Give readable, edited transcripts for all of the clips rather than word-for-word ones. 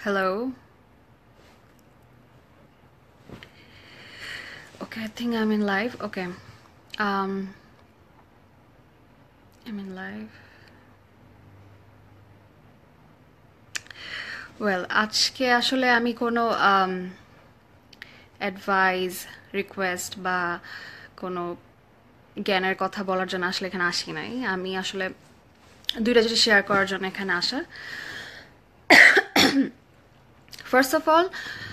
Hello. Okay, I think I'm in live. Okay. Um, I'm in live. Well, আজকে আসলে আমি কোনো advice request বা কোনো জ্ঞানের কথা বলার জন্য আসলে এখানে আসি নাই। আমি আসলে দুইটা জিনিস শেয়ার করার জন্য এখানে আসা। ফার্স্ট অফ অল,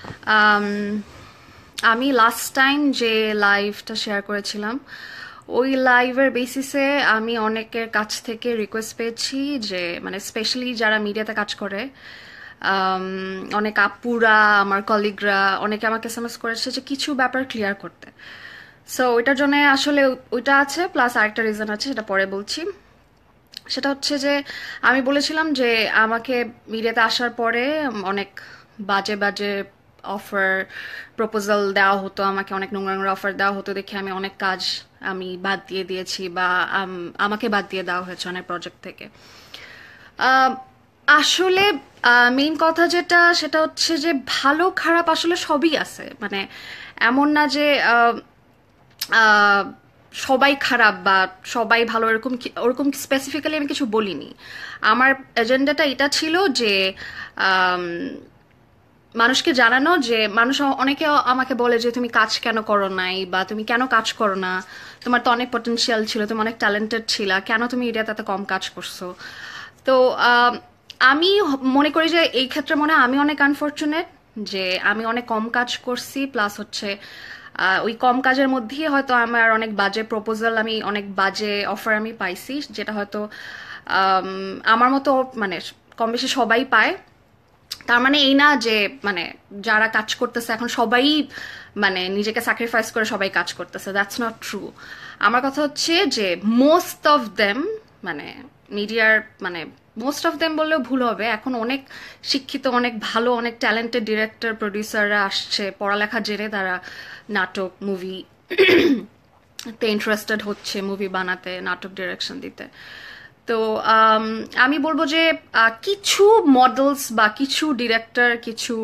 আমি লাস্ট টাইম যে লাইভটা শেয়ার করেছিলাম ওই লাইভের বেসিসে আমি অনেকের কাছ থেকে রিকোয়েস্ট পেয়েছি যে মানে স্পেশালি যারা মিডিয়াতে কাজ করে, অনেক আপুরা আমার কলিগরা অনেকে আমাকে এসএমএস করেছে যে কিছু ব্যাপার ক্লিয়ার করতে। সো ওইটার জন্য আসলে ওইটা আছে, প্লাস আরেকটা রিজন আছে, সেটা পরে বলছি। সেটা হচ্ছে যে আমি বলেছিলাম যে আমাকে মিডিয়াতে আসার পরে অনেক বাজে বাজে অফার প্রপোজাল দেওয়া হতো, আমাকে অনেক নোংরা নোংরা অফার দেওয়া হতো দেখে আমি অনেক কাজ আমি বাদ দিয়ে দিয়েছি বা আমাকে বাদ দিয়ে দেওয়া হয়েছে অনেক প্রজেক্ট থেকে। আহ, আসলে মেইন কথা যেটা সেটা হচ্ছে যে ভালো খারাপ আসলে সবই আছে, মানে এমন না যে আহ, সবাই খারাপ বা সবাই ভালো, এরকম ওরকম স্পেসিফিক্যালি আমি কিছু বলিনি। আমার এজেন্ডাটা এটা ছিল যে আম, মানুষকে জানানো যে মানুষ অনেকে আমাকে বলে যে তুমি কাজ কেন করো নাই বা তুমি কেন কাজ করো না, তোমার তো অনেক পটেনশিয়াল ছিল, তুমি অনেক ট্যালেন্টেড ছিলা, কেন তুমি এরিয়াতে এত কম কাজ করছো। তো আমি মনে করি যে এই ক্ষেত্রে মনে হয় আমি অনেক আনফর্চুনেট যে আমি অনেক কম কাজ করছি, প্লাস হচ্ছে ওই কম কাজের মধ্যেই হয়তো আমার অনেক বাজে প্রপোজাল, আমি অনেক বাজে অফার আমি পাইছি, যেটা হয়তো আমার মতো মানে কম বেশি সবাই পায়। তার মানে এই না যে মানে যারা কাজ করতেছে এখন সবাই মানে নিজেকে স্যাক্রিফাইস করে সবাই কাজ করতেছে, দ্যাটস নট ট্রু। আমার কথা হচ্ছে যে মোস্ট অফ দেম, মানে মিডিয়ার মানে মোস্ট অফ দেম বললেও ভুল হবে, এখন অনেক শিক্ষিত, অনেক ভালো, অনেক ট্যালেন্টেড ডিরেক্টর প্রডিউসাররা আসছে পড়ালেখা জেনে, তারা নাটক মুভি তে ইন্টারেস্টেড হচ্ছে, মুভি বানাতে, নাটক ডিরেকশন দিতে। তো আমি বলবো যে কিছু মডেলস বা কিছু ডিরেক্টর, কিছু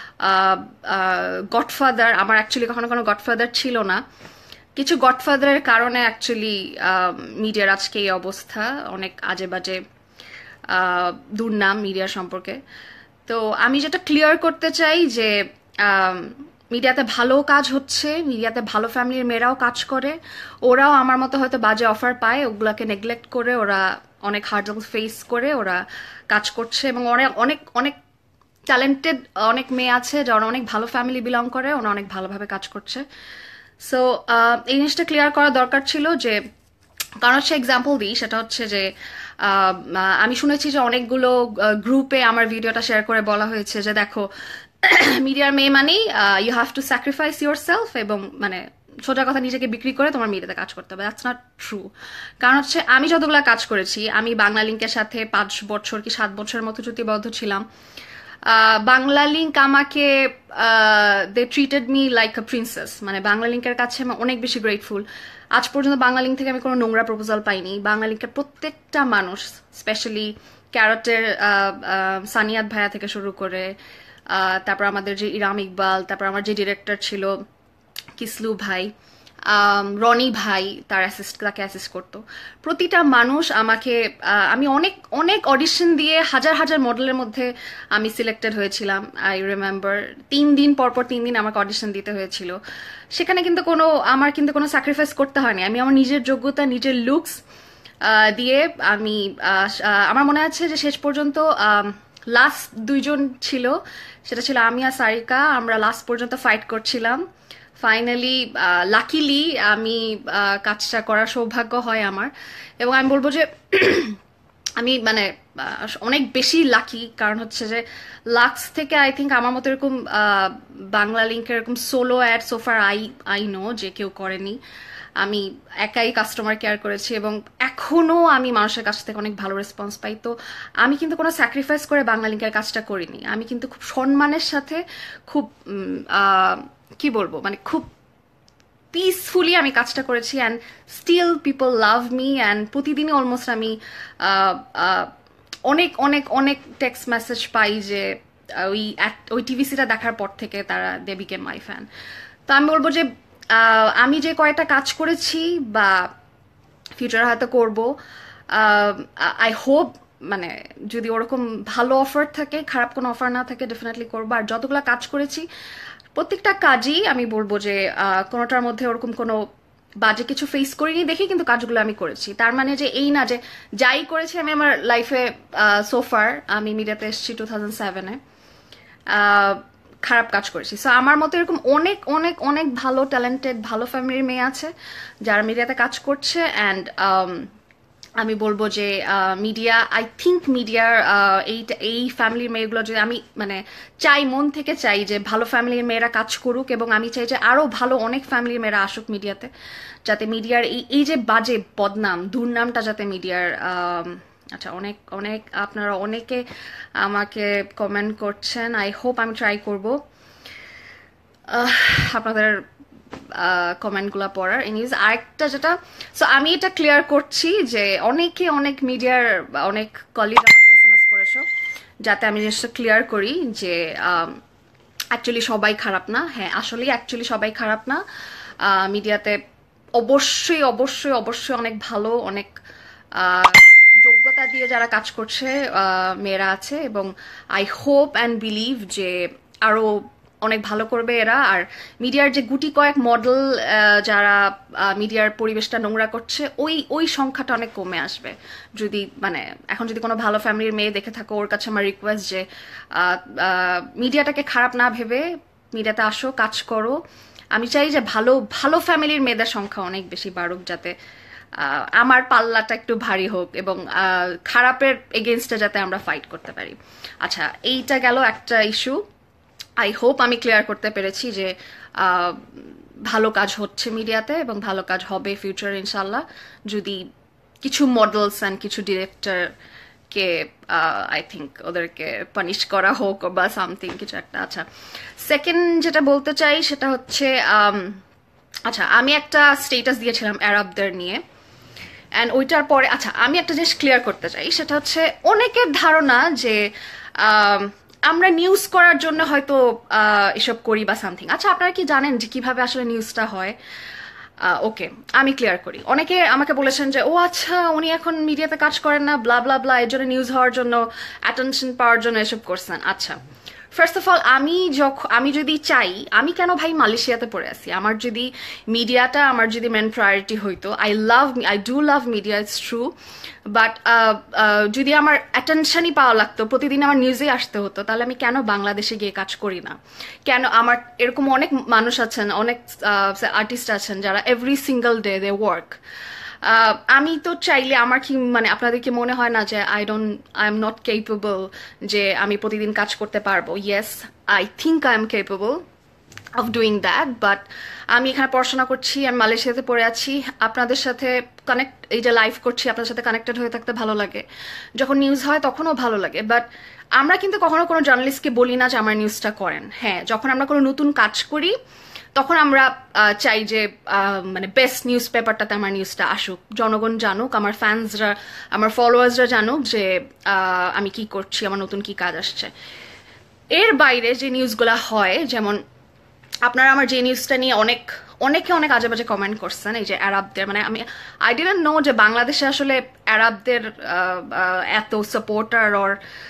গডফাদার, আমার অ্যাকচুয়ালি কখনো কোনো গডফাদার ছিল না, কিছু গডফাদারের কারণে অ্যাকচুয়ালি মিডিয়ার আজকে এই অবস্থা, অনেক আজে বাজে দুর্নাম মিডিয়া সম্পর্কে। তো আমি যেটা ক্লিয়ার করতে চাই যে মিডিয়াতে ভালো কাজ হচ্ছে, মিডিয়াতে ভালো ফ্যামিলির মেয়েরাও কাজ করে, ওরাও আমার মতো হয়তো বাজে অফার পায়, ওগুলাকে নেগলেক্ট করে ওরা অনেক হার্ডল ফেস করে ওরা কাজ করছে, এবং অনেক অনেক অনেক ট্যালেন্টেড অনেক মেয়ে আছে যারা অনেক ভালো ফ্যামিলি বিলং করে, ওরা অনেক ভালোভাবে কাজ করছে। সো এই জিনিসটা ক্লিয়ার করা দরকার ছিল যে, কারণ হচ্ছে এক্সাম্পল দিই, সেটা হচ্ছে যে আমি শুনেছি যে অনেকগুলো গ্রুপে আমার ভিডিওটা শেয়ার করে বলা হয়েছে যে দেখো মিডিয়ার মেয়ে মানেই you have to sacrifice yourself, এবং মানে সোজা কথা নিজেকে বিক্রি করে তোমার মিডিয়াতে কাজ করতে হবে। That's not true. কারণ হচ্ছে আমি যতগুলো কাজ করেছি, আমি বাংলা লিঙ্কের সাথে 5 বছর কি 7 বছরের মতো চুক্তিবদ্ধ ছিলাম। বাংলা লিঙ্ক আমাকে they treated me like a princess, মানে বাংলা লিঙ্কের কাছে আমি অনেক বেশি গ্রেটফুল। আজ পর্যন্ত বাংলা লিঙ্ক থেকে আমি কোনো নোংরা প্রপোজাল পাইনি। বাংলা লিঙ্কের প্রত্যেকটা মানুষ, স্পেশালি ক্যারটের সানিয়াত ভাইয়া থেকে শুরু করে তারপর আমাদের যে ইরাম ইকবাল, তারপর আমার যে ডিরেক্টর ছিল কিসলু ভাই, রনি ভাই, তাকে অ্যাসিস্ট করতো, প্রতিটা মানুষ আমাকে আমি অনেক অনেক অডিশন দিয়ে হাজার হাজার মডেলের মধ্যে আমি সিলেক্টেড হয়েছিলাম। আই রিমেম্বার 3 দিন পর পর 3 দিন আমাকে অডিশন দিতে হয়েছিল। সেখানে কিন্তু আমার কিন্তু কোনো স্যাক্রিফাইস করতে হয়নি, আমি আমার নিজের যোগ্যতা, নিজের লুকস দিয়ে আমি আমার মনে আছে যে শেষ পর্যন্ত লাস্ট 2জন ছিল, সেটা ছিল আমি আর সারিকা, আমরা লাস্ট পর্যন্ত ফাইট করছিলাম। ফাইনালি লাকিলি আমি কাজটা করার সৌভাগ্য হয় আমার, এবং আমি বলবো যে আমি মানে অনেক বেশি লাকি, কারণ হচ্ছে যে লাক্স থেকে আই থিঙ্ক আমার মতো এরকম বাংলা লিঙ্কের এরকম solo ad so far I know যে কেউ করেনি। আমি একাই কাস্টমার কেয়ার করেছি এবং এখনো আমি মানুষের কাছ থেকে অনেক ভালো রেসপন্স পাই। তো আমি কিন্তু কোনো স্যাক্রিফাইস করে বাংলা লিঙ্কের কাজটা করিনি, আমি কিন্তু খুব সম্মানের সাথে, খুব কি বলবো, মানে খুব পিসফুলি আমি কাজটা করেছি, and still people love me, and প্রতিদিনই অলমোস্ট আমি অনেক অনেক অনেক টেক্সট মেসেজ পাই যে ওই টিভিসিটা দেখার পর থেকে তারা দে বিকেম মাই ফ্যান। তো আমি বলবো যে আমি যে কয়েকটা কাজ করেছি বা ফিউচারে হয়তো করব, আই হোপ মানে যদি ওরকম ভালো অফার থাকে, খারাপ কোনো অফার না থাকে, ডেফিনেটলি করবো। আর যতগুলো কাজ করেছি প্রত্যেকটা কাজই আমি বলবো যে কোনোটার মধ্যে ওরকম কোনো বাজে কিছু ফেস করিনি দেখি কিন্তু কাজগুলো আমি করেছি। তার মানে যে এই না যে যাই করেছি আমি আমার লাইফে সোফার, আমি মিডিয়াতে এসেছি 2007-এ, খারাপ কাজ করেছি। সো আমার মতো এরকম অনেক অনেক অনেক ভালো ট্যালেন্টেড ভালো ফ্যামিলির মেয়ে আছে যারা মিডিয়াতে কাজ করছে। অ্যান্ড আমি বলবো যে মিডিয়া, আই থিঙ্ক মিডিয়ার এই ফ্যামিলির মেয়েগুলো যদি আমি মানে চাই, মন থেকে চাই যে ভালো ফ্যামিলির মেয়েরা কাজ করুক, এবং আমি চাই যে আরও ভালো অনেক ফ্যামিলির মেয়েরা আসুক মিডিয়াতে, যাতে মিডিয়ার এই যে বাজে বদনাম দুর্নামটা যাতে মিডিয়ার আচ্ছা অনেক অনেক আপনারা অনেকে আমাকে কমেন্ট করছেন, আই হোপ আমি ট্রাই করব আপনাদের কমেন্টগুলো পড়ার। এনিওয়েজ আরেকটা যেটা, সো আমি এটা ক্লিয়ার করছি যে অনেকে অনেক মিডিয়ার অনেক কলিগ আমাকে এসএমএস করেছো, যাতে আমি জিনিসটা ক্লিয়ার করি যে অ্যাকচুয়ালি সবাই খারাপ না। হ্যাঁ আসলেই অ্যাকচুয়ালি সবাই খারাপ না। মিডিয়াতে অবশ্যই অবশ্যই অবশ্যই অনেক ভালো অনেক যোগ্যতা দিয়ে যারা কাজ করছে মেয়েরা আছে, এবং আই হোপ অ্যান্ড বিলিভ যে আরও অনেক ভালো করবে এরা। আর মিডিয়ার যে গুটি কয়েক মডেল যারা মিডিয়ার পরিবেশটা নোংরা করছে, ওই সংখ্যাটা অনেক কমে আসবে যদি মানে এখন যদি কোনো ভালো ফ্যামিলির মেয়ে দেখে থাকো, ওর কাছে আমার রিকোয়েস্ট যে মিডিয়াটাকে খারাপ না ভেবে মিডিয়াতে আসো, কাজ করো। আমি চাই যে ভালো ভালো ফ্যামিলির মেয়েদের সংখ্যা অনেক বেশি বাড়ুক, যাতে আমার পাল্লাটা একটু ভারী হোক এবং খারাপের এগেনস্টে যাতে আমরা ফাইট করতে পারি। আচ্ছা এইটা গেল একটা ইস্যু। আই হোপ আমি ক্লিয়ার করতে পেরেছি যে ভালো কাজ হচ্ছে মিডিয়াতে এবং ভালো কাজ হবে ফিউচারে ইনশাল্লাহ, যদি কিছু মডেলস অ্যান্ড কিছু ডিরেক্টরকে আই থিঙ্ক ওদেরকে পানিশ করা হোক বা সামথিং কিছু একটা। আচ্ছা সেকেন্ড যেটা বলতে চাই সেটা হচ্ছে আচ্ছা আমি একটা স্টেটাস দিয়েছিলাম আরবদের নিয়ে, অ্যান্ড ওইটার পরে আচ্ছা আমি একটা জিনিস ক্লিয়ার করতে চাই, সেটা হচ্ছে অনেকের ধারণা যে আমরা নিউজ করার জন্য হয়তো এসব করি বা সামথিং। আচ্ছা আপনারা কি জানেন যে কিভাবে আসলে নিউজটা হয়? ওকে আমি ক্লিয়ার করি। অনেকে আমাকে বলেছেন যে ও আচ্ছা উনি এখন মিডিয়াতে কাজ করেন না, ব্লা ব্লা ব্লা, এর জন্য নিউজ হওয়ার জন্য অ্যাটেনশন পাওয়ার জন্য এসব করছেন। আচ্ছা ফার্স্ট অফ অল আমি যদি চাই, আমি কেন ভাই মালয়েশিয়াতে পড়ে আছি? আমার যদি মিডিয়াটা আমার যদি মেন প্রায়োরিটি হইতো, I do love media, it's true, but যদি আমার অ্যাটেনশনই পাওয়া লাগতো, প্রতিদিন আমার নিউজে আসতে হতো, তাহলে আমি কেন বাংলাদেশে গিয়ে কাজ করি না? কেন আমার এরকম অনেক মানুষ আছেন, অনেক আর্টিস্ট আছেন যারা every single day they work. আমি তো চাইলে আমার কি মানে আপনাদের কি মনে হয় না যে আই এম নট কেপেবল যে আমি প্রতিদিন কাজ করতে পারবো? Yes I think I am capable of doing that, but আমি এখানে পড়াশোনা করছি, আমি মালয়েশিয়াতে পড়ে আছি, আপনাদের সাথে এই যে লাইভ করছি আপনাদের সাথে কানেক্টেড হয়ে থাকতে ভালো লাগে, যখন নিউজ হয় তখনও ভালো লাগে। বাট আমরা কিন্তু কখনো কোনো জার্নালিস্টকে বলি না যে আমার নিউজটা করেন। হ্যাঁ যখন আমরা কোনো নতুন কাজ করি তখন আমরা চাই যে মানে বেস্ট নিউজ পেপারটাতে আমার নিউজটা আসুক, জনগণ জানুক, আমার ফ্যান্সরা আমার ফলোয়ার্সরা জানুক যে আমি কি করছি, আমার নতুন কি কাজ আসছে। এর বাইরে যে নিউজগুলো হয়, যেমন আপনারা আমার যে নিউজটা নিয়ে অনেকে অনেক আজে বাজে কমেন্ট করছেন, এই যে আরবদের, মানে আই ডিডন্ট নো যে বাংলাদেশে আসলে আরবদের এত সাপোর্টার ওর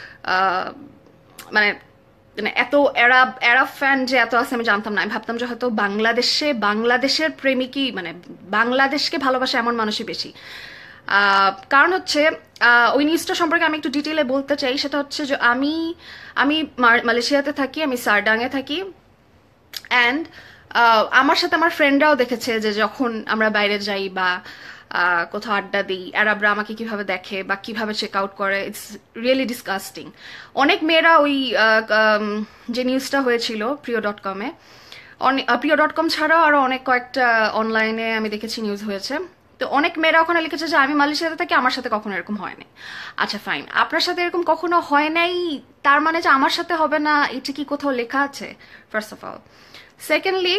মানে এত অ্যারাব ফ্যান যে এত আছে আমি জানতাম না। আমি ভাবতাম যে হয়তো বাংলাদেশের প্রেমিকই মানে বাংলাদেশকে ভালোবাসে এমন মানুষই বেশি। কারণ হচ্ছে ওই নিউজটা সম্পর্কে আমি একটু ডিটেলে বলতে চাই। সেটা হচ্ছে যে আমি মালয়েশিয়াতে থাকি, আমি সারডাঙে থাকি, অ্যান্ড আমার সাথে আমার ফ্রেন্ডরাও দেখেছে যে যখন আমরা বাইরে যাই বা কোথাও আড্ডা দিই, আরবরা আমাকে কিভাবে দেখে বা কিভাবে চেক আউট করে, ইটস রিয়েলি ডিসকাস্টিং। অনেক মেয়েরা ওই যে নিউজটা হয়েছিল প্রিয়.com-এ, প্রিয়.com ছাড়াও আরও অনেক কয়েকটা অনলাইনে আমি দেখেছি নিউজ হয়েছে, তো অনেক মেয়েরা ওখানে লিখেছে যে আমি মালয়েশিয়াতে থাকি, আমার সাথে কখনো এরকম হয়নি। আচ্ছা ফাইন, আপনার সাথে এরকম কখনো হয় নাই তার মানে যে আমার সাথে হবে না এটা কি কোথাও লেখা আছে? First of all. Secondly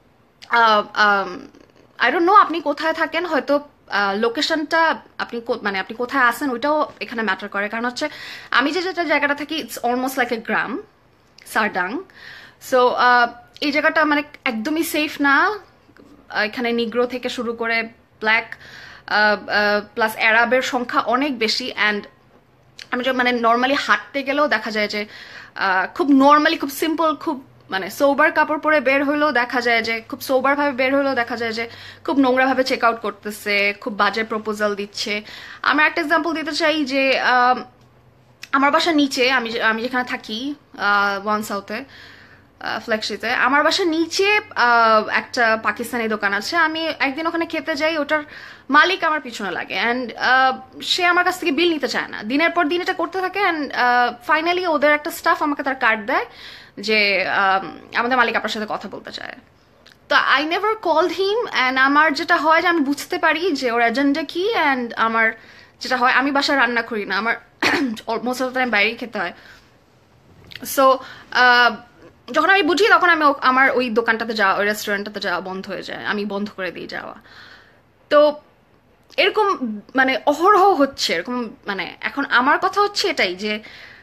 I don't know আপনি কোথায় থাকেন, হয়তো লোকেশনটা আপনি মানে আপনি কোথায় আসেন ওইটাও এখানে ম্যাটার করে। কারণ হচ্ছে আমি যে জায়গাটা থাকি ইটস অলমোস্ট লাইক এ গ্রাম, সারডাং। সো এই জায়গাটা মানে একদমই সেফ না। এখানে নিগ্রো থেকে শুরু করে ব্ল্যাক প্লাস অ্যারাবের সংখ্যা অনেক বেশি। অ্যান্ড আমি যে মানে নর্মালি হাঁটতে গেলেও দেখা যায় যে খুব নর্মালি, খুব সিম্পল, খুব মানে সোবার কাপড় পরে বের হইলেও দেখা যায় যে, খুব সোবার ভাবে বের হইলেও দেখা যায় যে খুব নোংরা ভাবে চেক আউট করতেছে, খুব বাজে প্রপোজাল দিচ্ছে। আমি একটা এক্সাম্পল দিতে চাই যে আমার বাসার নিচে, আমি যেখানে থাকি ওয়ান সাউথে ফ্ল্যাগশিপে, আমার বাসার নিচে একটা পাকিস্তানি দোকান আছে। আমি একদিন ওখানে খেতে যাই, ওটার মালিক আমার পিছনে লাগে। অ্যান্ড সে আমার কাছ থেকে বিল নিতে চায় না, দিনের পর দিন এটা করতে থাকে। অ্যান্ড ফাইনালি ওদের একটা স্টাফ আমাকে তার কার্ড দেয় যে আমাদের মালিক আপনার সাথে কথা বলতে চায়। তো I never called him. And আমার যেটা হয় যে আমি বুঝতে পারি যে ওর এজেন্ডা কি। অ্যান্ড আমার যেটা হয়, আমি বাসায় রান্না করি না, আমার মোস্ট অফ দ্য টাইম বাইরেই খেতে হয়। সো যখন আমি বুঝি তখন আমি আমার ওই দোকানটাতে যাওয়া, ওই রেস্টুরেন্টটাতে যাওয়া বন্ধ হয়ে যায়, আমি বন্ধ করে দিই যাওয়া। তো এরকম মানে অহরহ হচ্ছে এরকম। মানে এখন আমার কথা হচ্ছে এটাই যে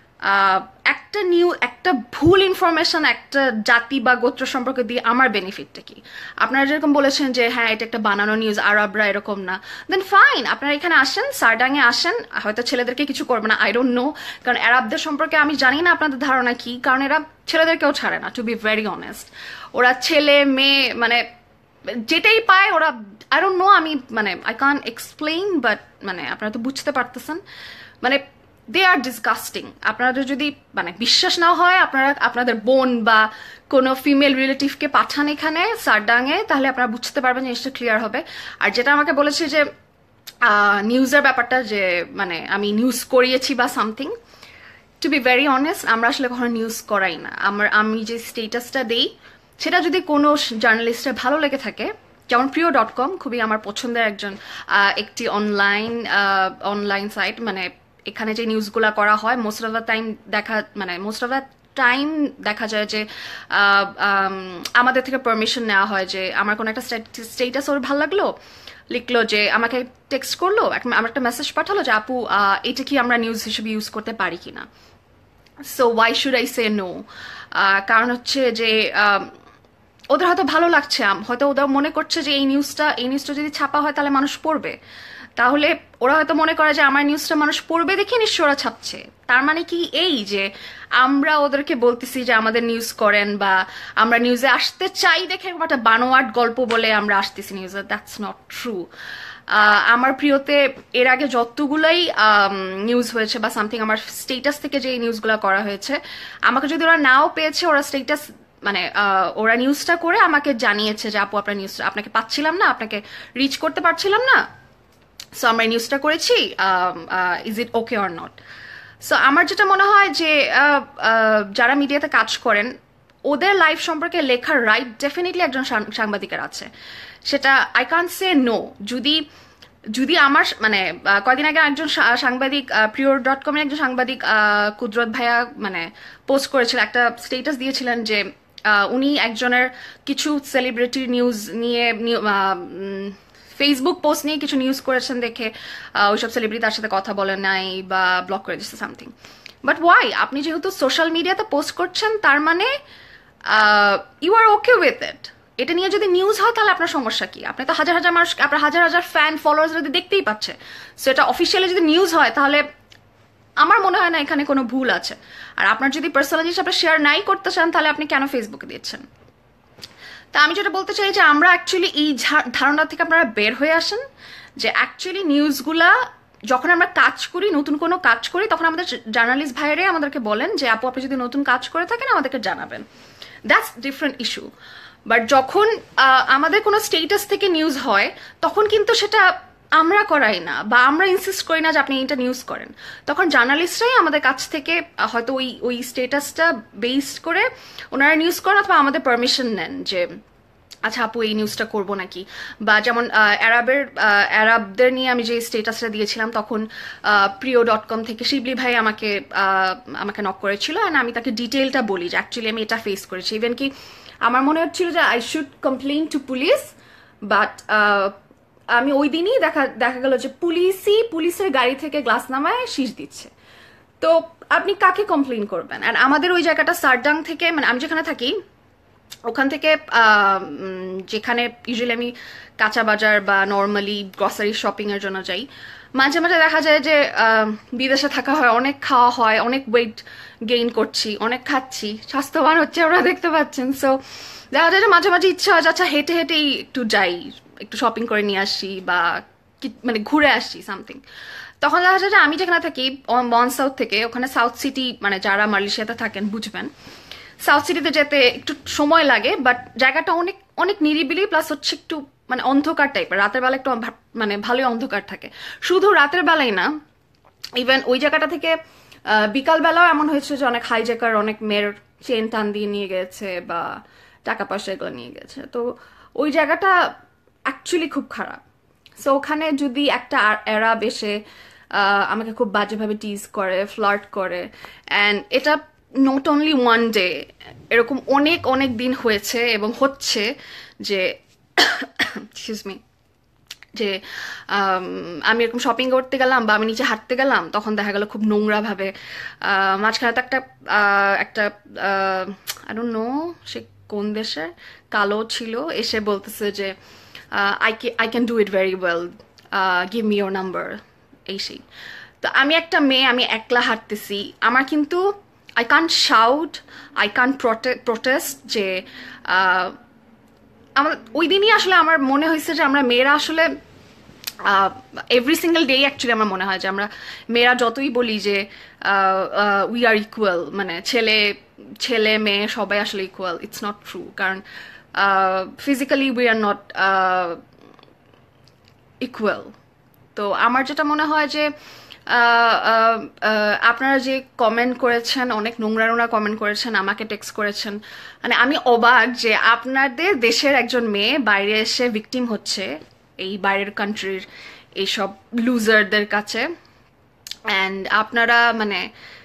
একটা ভুল ইনফরমেশন একটা জাতি বা গোত্র সম্পর্কে দিয়ে আমার বেনিফিটটা কি? আপনারা যেরকম বলেছেন যে হ্যাঁ এটা একটা বানানো নিউজ, আরবরা এরকম না, দেন ফাইন, আপনারা এখানে আসেন, সারডাঙে আসেন, হয়তো ছেলেদেরকে কিছু করবে না, আই ডোন্ট নো, কারণ আরবদের সম্পর্কে আমি জানি না আপনাদের ধারণা কি, কারণ এরা ছেলেদেরকেও ছাড়ে না, টু বি ভেরি অনেস্ট। ওরা ছেলে মেয়ে মানে যেটাই পায় ওরা, আই ডোন্ট নো, আমি মানে আই কান্ট এক্সপ্লেইন, বাট মানে আপনারা তো বুঝতে পারতেছেন, মানে দে আর ডিসগাস্টিং। আপনাদের যদি মানে বিশ্বাস না হয়, আপনারা আপনাদের বোন বা কোনো ফিমেল রিলেটিভকে পাঠান এখানে সারডাঙে, তাহলে আপনারা বুঝতে পারবেন, জিনিসটা ক্লিয়ার হবে। আর যেটা আমাকে বলেছে যে নিউজের ব্যাপারটা, যে মানে আমি নিউজ করিয়েছি বা something, to be very honest, আমরা আসলে কখনো নিউজ করাই না। আমি যে স্টেটাসটা দেই, সেটা যদি কোনো জার্নালিস্টের ভালো লেগে থাকে, যেমন প্রিয়.com খুবই আমার পছন্দের একটি অনলাইন সাইট, মানে এখানে যে নিউজগুলো করা হয় মোস্ট অফ দ্য টাইম দেখা যায় যে আমাদের থেকে পারমিশন নেওয়া হয়, যে আমার কোনো একটা স্টেটাস ওর ভালো লাগলো, লিখলো যে আমাকে টেক্সট করলো, আমার একটা মেসেজ পাঠালো যে আপু এটা কি আমরা নিউজ হিসেবে ইউজ করতে পারি কিনা। So why should I say no? কারণ হচ্ছে যে ওদের হয়তো ভালো লাগছে, হয়তো ওরা মনে করছে যে এই নিউজটা যদি ছাপা হয় তাহলে মানুষ পড়বে, তাহলে ওরা হয়তো মনে করে যে আমার নিউজটা মানুষ পড়বে দেখে নিশ্চয় ওরা ছাপছে। তার মানে কি এই যে আমরা ওদেরকে বলতেছি যে আমাদের নিউজ করেন, বা আমরা নিউজে আসতে চাই দেখে একটা বানোয়াট গল্প বলে আমরা আসতেছি নিউজে? That's not true. আমার প্রিয়তে এর আগে যতগুলাই নিউজ হয়েছে বা সামথিং, আমার স্টেটাস থেকে যে নিউজগুলো করা হয়েছে, আমাকে যদি ওরা নাও পেয়েছে, ওরা স্টেটাস মানে ওরা নিউজটা করে আমাকে জানিয়েছে যে আপু আপনার নিউজটা আপনাকে পাচ্ছিলাম না, আপনাকে রিচ করতে পারছিলাম না, সো আমরা নিউজটা করেছি, is it okay or not? So আমার যেটা মনে হয় যে যারা মিডিয়াতে কাজ করেন, ওদের লাইফ সম্পর্কে লেখার রাইট ডেফিনেটলি একজন সাংবাদিকের আছে, সেটা আই কান্ট সে নো। যদি আমার মানে কয়দিন আগে একজন সাংবাদিক, প্রিয়.com এর একজন সাংবাদিক কুদরত ভাইয়া মানে পোস্ট করেছিল, একটা স্টেটাস দিয়েছিলেন যে উনি একজনের কিছু সেলিব্রিটি নিউজ নিয়ে ফেসবুক পোস্ট নিয়ে কিছু নিউজ করেছেন দেখে ওইসব সেলিব্রিটি তার সাথে কথা বলে নাই বা ব্লক করে দিচ্ছে সামথিং। But why? আপনি যেহেতু সোশ্যাল মিডিয়াতে পোস্ট করছেন, তার মানে you R okay with it. এটা নিয়ে যদি নিউজ হয় তাহলে আপনার সমস্যা কি? আপনি তো হাজার হাজার মানুষ, আপনার হাজার হাজার ফ্যান ফলোয়ার্স যদি দেখতেই পাচ্ছে, সো এটা অফিসিয়ালি যদি নিউজ হয় তাহলে আমার মনে হয় না এখানে কোনো ভুল আছে। আর আপনার যদি পার্সোনাল জিনিস আপনি শেয়ার নাই করতে চান, তাহলে আপনি কেন ফেসবুকে দিচ্ছেন? তা আমি যেটা বলতে চাই যে আমরা অ্যাকচুয়ালি এই ধারণা থেকে আপনারা বের হয়ে আসেন, যে অ্যাকচুয়ালি নিউজগুলা যখন আমরা কাজ করি, নতুন কোনো কাজ করি, তখন আমাদের জার্নালিস্ট ভাইরাই আমাদেরকে বলেন যে আপু আপনি যদি নতুন কাজ করে থাকেন আমাদেরকে জানাবেন, দ্যাটস ডিফারেন্ট ইস্যু। বাট যখন আমাদের কোনো স্টেটাস থেকে নিউজ হয়, তখন কিন্তু সেটা আমরা করাই না বা আমরা ইনসিস্ট করি না যে আপনি এটা নিউজ করেন, তখন জার্নালিস্টরাই আমাদের কাছ থেকে হয়তো ওই স্টেটাসটা বেসড করে ওনারা নিউজ করেন, অথবা আমাদের পারমিশন নেন যে আচ্ছা আপু এই নিউজটা করবো নাকি। বা যেমন অ্যারাবদের নিয়ে আমি যে স্টেটাসটা দিয়েছিলাম, তখন প্রিয়.com থেকে শিবলি ভাই আমাকে নক করেছিল, অ্যান্ড আমি তাকে ডিটেলটা বলি যে অ্যাকচুয়ালি আমি এটা ফেস করেছি। ইভেন কি আমার মনে হচ্ছিল যে I should complain to police, but আমি ওই দিনই দেখা গেল যে পুলিশের গাড়ি থেকে গ্লাস নামায় শীষ দিচ্ছে। তো আপনি কাকে কমপ্লেইন করবেন? আর আমাদের ওই জায়গাটা সারডাং থেকে, মানে আমি যেখানে থাকি ওখান থেকে যেখানে ইউজুয়ালি আমি কাঁচা বাজার বা নর্মালি গ্রসারি শপিং এর জন্য যাই, মাঝে মাঝে দেখা যায় যে বিদেশে থাকা হয়, অনেক খাওয়া হয়, অনেক ওয়েট গেইন করছি, অনেক খাচ্ছি, স্বাস্থ্যবান হচ্ছে, আপনারা দেখতে পাচ্ছেন। সো দেখা যায় যে মাঝে মাঝে ইচ্ছা হয় যে আচ্ছা হেঁটে হেঁটেই একটু যাই, একটু শপিং করে নিয়ে আসি বা মানে ঘুরে আসি সামথিং। তখন দেখা যায় যে আমি যেখানে থাকি বন সাউথ থেকে, ওখানে সাউথ সিটি, মানে যারা মালয়েশিয়াতে থাকেন বুঝবেন, সাউথ সিটিতে যেতে একটু সময় লাগে, বাট জায়গাটা অনেক অনেক নিরিবিলি, প্লাস হচ্ছে একটু মানে অন্ধকার টাইপের, রাতের বেলা একটু মানে ভালোই অন্ধকার থাকে। শুধু রাতের বেলায় না, ইভেন ওই জায়গাটা থেকে বিকাল বেলাও এমন হয়েছে যে অনেক হাইজ্যাকার অনেক মেয়ের চেন টান দিয়ে নিয়ে গেছে বা টাকা পয়সা এগুলো নিয়ে গেছে। তো ওই জায়গাটা অ্যাকচুয়ালি খুব খারাপ। সো ওখানে যদি একটা অ্যারাব এসে আমাকে খুব বাজেভাবে টিজ করে, ফ্লার্ট করে, অ্যান্ড এটা নট অনলি ওয়ান ডে, এরকম অনেক অনেক দিন হয়েছে এবং হচ্ছে যে এক্সকিউজ মি, যে আমি এরকম শপিং করতে গেলাম বা আমি নিচে হাঁটতে গেলাম, তখন দেখা গেল খুব নোংরা ভাবে মাঝখানে তো একটা আই ডোন্ট নো সে কোন দেশের কালো ছিল, এসে বলতেছে যে I can do it very well, give me your number, এই সেই। তো আমি একটা মেয়ে, আমি একলা হাঁটতেছি, আমার কিন্তু I can't shout, I can't protest যে আমার ওই দিনই আসলে আমার মনে হয়েছে যে আমরা মেয়েরা আসলে এভরি সিঙ্গেল ডে অ্যাকচুয়ালি আমার মনে হয় যে আমরা মেয়েরা যতই বলি যে উই আর ইকুয়াল, মানে ছেলে ছেলে মেয়ে সবাই আসলে ইকুয়াল, ইটস নট ট্রু। কারণ physically we are not equal. তো আমার যেটা মনে হয় যে আপনারা যে কমেন্ট করেছেন, অনেক নোংরা নোংরা কমেন্ট করেছেন, আমাকে টেক্সট করেছেন, মানে আমি অবাক যে আপনাদের দেশের একজন মেয়ে বাইরে এসে ভিকটিম হচ্ছে এই বাইরের কান্ট্রির এইসব লুজারদের কাছে, অ্যান্ড আপনারা মানে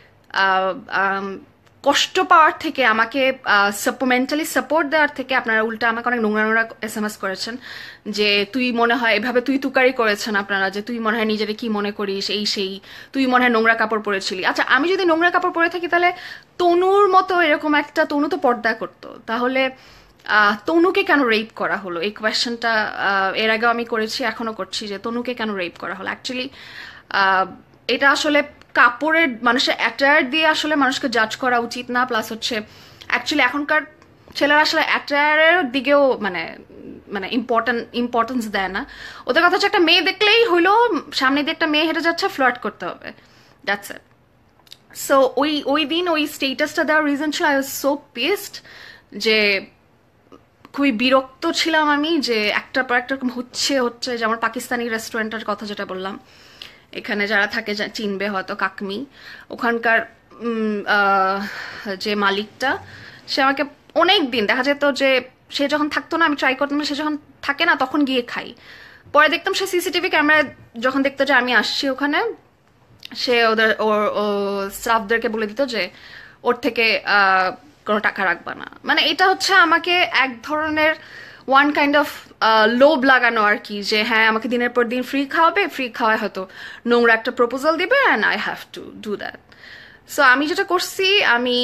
কষ্ট পাওয়ার থেকে আমাকে মেন্টালি সাপোর্ট দেওয়ার থেকে আপনারা উল্টা আমাকে অনেক নোংরা নোংরা SMS করেছেন যে তুই মনে হয় এভাবে তুই তুকারি করেছেন আপনারা, যে তুই মনে হয় নিজেকে কি মনে করিস, এই সেই, তুই মনে হয় নোংরা কাপড় পরেছিলি। আচ্ছা আমি যদি নোংরা কাপড় পরে থাকি তাহলে তনুর মতো এরকম একটা, তনু তো পর্দা করতো, তাহলে তনুকে কেন রেপ করা হলো, এই কোয়েশ্চেনটা এর আগেও আমি করেছি, এখনো করছি, যে তনুকে কেন রেপ করা হলো। অ্যাকচুয়ালি এটা আসলে কাপড়ের মানুষের অ্যাটায়ার দিয়ে আসলে মানুষকে জাজ করা উচিত না, প্লাস হচ্ছে অ্যাকচুয়ালি এখনকার ছেলেরা আসলে অ্যাটায়ারের দিকেও মানে মানে ইম্পর্টেন্স দেয় না। ওদের কথা হচ্ছে একটা মেয়ে দেখলেই হইলো, সামনে দিয়ে একটা মেয়ে হেঁটে যাচ্ছে, ফ্লার্ট করতে হবে, দ্যাটস ইট। সো ওই দিন ওই স্টেটাসটা দেওয়ার রিজন ছিল আই ওয়াজ সো পিসড, যে খুবই বিরক্ত ছিলাম আমি যে একটার পর একটা এরকম হচ্ছে হচ্ছে যে আমার পাকিস্তানি রেস্টুরেন্টের কথা যেটা বললাম, এখানে যারা থাকে চিনবে হয়তো, কাকমি, ওখানকার যে মালিকটা, সে আমাকে অনেক দিন দেখা যেত যে সে যখন থাকতো না আমি ট্রাই করতাম, সে যখন থাকে না তখন গিয়ে খাই, পরে দেখতাম সে CCTV ক্যামেরায় যখন দেখতো যে আমি আসছি ওখানে, সে ওদের ওর স্টাফদেরকে বলে দিত যে ওর থেকে কোনো টাকা রাখবা না। মানে এটা হচ্ছে আমাকে এক ধরনের ওয়ান কাইন্ড অফ লোভ লাগানো আর কি, যে হ্যাঁ আমাকে দিনের পর দিন ফ্রি খাওয়াবে, ফ্রি খাওয়ায় হয়তো নোংরা একটা প্রপোজাল দিবে and I have to do that. So আমি যেটা করছি, আমি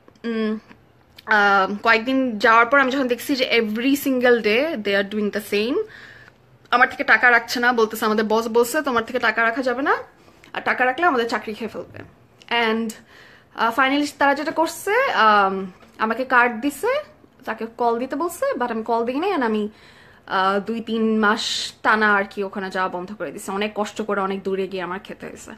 কয়েকদিন যাওয়ার পর আমি যখন দেখছি যে every single day they are doing the same, আমার থেকে টাকা রাখছে না, বলতেছে আমাদের বস বলছে তোমার থেকে টাকা রাখা যাবে না, আর টাকা রাখলে আমাদের চাকরি খেয়ে ফেলবে। অ্যান্ড ফাইনালি তারা যেটা করছে, আমাকে কার্ড দিছে, তাকে কল দিতে বলছে, বাট আমি কল দিই নাই, অ্যান্ড আমি 2-3 মাস টানা আর কি ওখানে যাওয়া বন্ধ করে দিছে, অনেক কষ্ট করে অনেক দূরে গিয়ে আমার খেতে হয়েছে।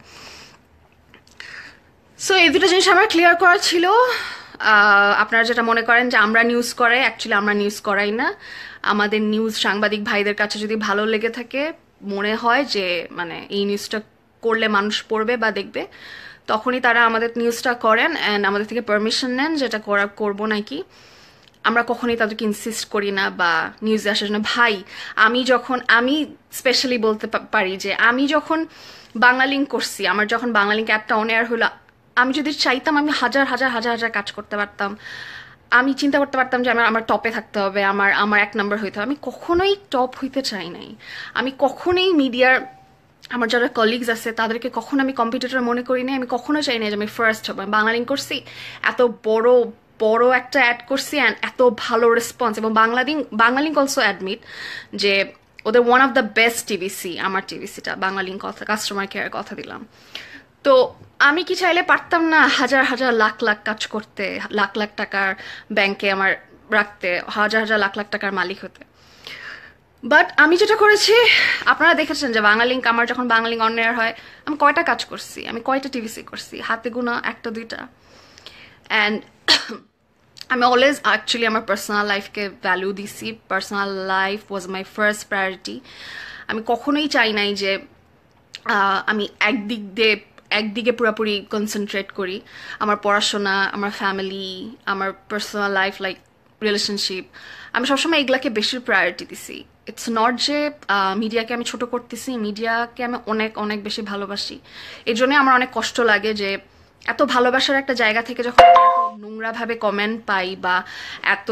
সো এই দুটো জিনিস আমার ক্লিয়ার করা ছিল। আপনারা যেটা মনে করেন যে আমরা নিউজ করাই, অ্যাকচুয়ালি আমরা নিউজ করাই না। আমাদের নিউজ সাংবাদিক ভাইদের কাছে যদি ভালো লেগে থাকে, মনে হয় যে মানে এই নিউজটা করলে মানুষ পড়বে বা দেখবে, তখনই তারা আমাদের নিউজটা করেন অ্যান্ড আমাদের থেকে পারমিশন নেন যেটা করবো নাকি। আমরা কখনোই তাদেরকে ইনসিস্ট করি না বা নিউজে আসার জন্য। ভাই আমি স্পেশালি বলতে পারি যে আমি যখন বাংলা লিঙ্ক করছি, আমার যখন বাংলা লিঙ্ক অ্যাপটা অন এয়ার হলো, আমি যদি চাইতাম আমি হাজার হাজার হাজার হাজার কাজ করতে পারতাম, আমি চিন্তা করতে পারতাম যে আমার টপে থাকতে হবে, আমার 1 নম্বর হইতে হবে। আমি কখনোই টপ হইতে চাই নাই, আমি কখনোই মিডিয়ার আমার যারা কলিগস আছে তাদেরকে কখনো আমি কম্পিটিটর মনে করি না, আমি কখনো চাই না যে আমি ফার্স্ট হবো। আমি বাংলা লিঙ্ক করছি, এত বড় বড় একটা অ্যাড করছি অ্যান্ড এত ভালো রেসপন্স, এবং বাংলা লিঙ্ক অলসো অ্যাডমিট যে ওদের one of the best TVC আমার টিভিসিটা, বাংলা লিঙ্ক কথা কাস্টমার কেয়ার কথা দিলাম। তো আমি কি চাইলে পারতাম না হাজার হাজার লাখ লাখ কাজ করতে, লাখ লাখ টাকার ব্যাংকে আমার রাখতে, হাজার হাজার লাখ লাখ টাকার মালিক হতে? বাট আমি যেটা করেছি, আপনারা দেখেছেন যে বাংলা লিঙ্ক আমার যখন বাংলা লিঙ্ক অন এয়ার হয় আমি কয়টা কাজ করছি, আমি কয়টা টিভিসি করছি, হাতে গোনা একটা দুইটা। অ্যান্ড আমি অলওয়েজ অ্যাকচুয়ালি আমার পার্সোনাল লাইফকে ভ্যালু দিছি, personal life was my first priority. আমি কখনোই চাই নাই যে আমি একদিকে পুরোপুরি কনসেন্ট্রেট করি। আমার পড়াশোনা, আমার ফ্যামিলি, আমার পার্সোনাল লাইফ লাইক রিলেশনশিপ, আমি সবসময় এগুলাকে বেশি প্রায়োরিটি দিছি। ইটস নট যে মিডিয়াকে আমি ছোট করতেছি, মিডিয়াকে আমি অনেক অনেক বেশি ভালোবাসি। এই জন্যে আমার অনেক কষ্ট লাগে যে এত ভালোবাসার একটা জায়গা থেকে যখন নোংরাভাবে কমেন্ট পাই বা এত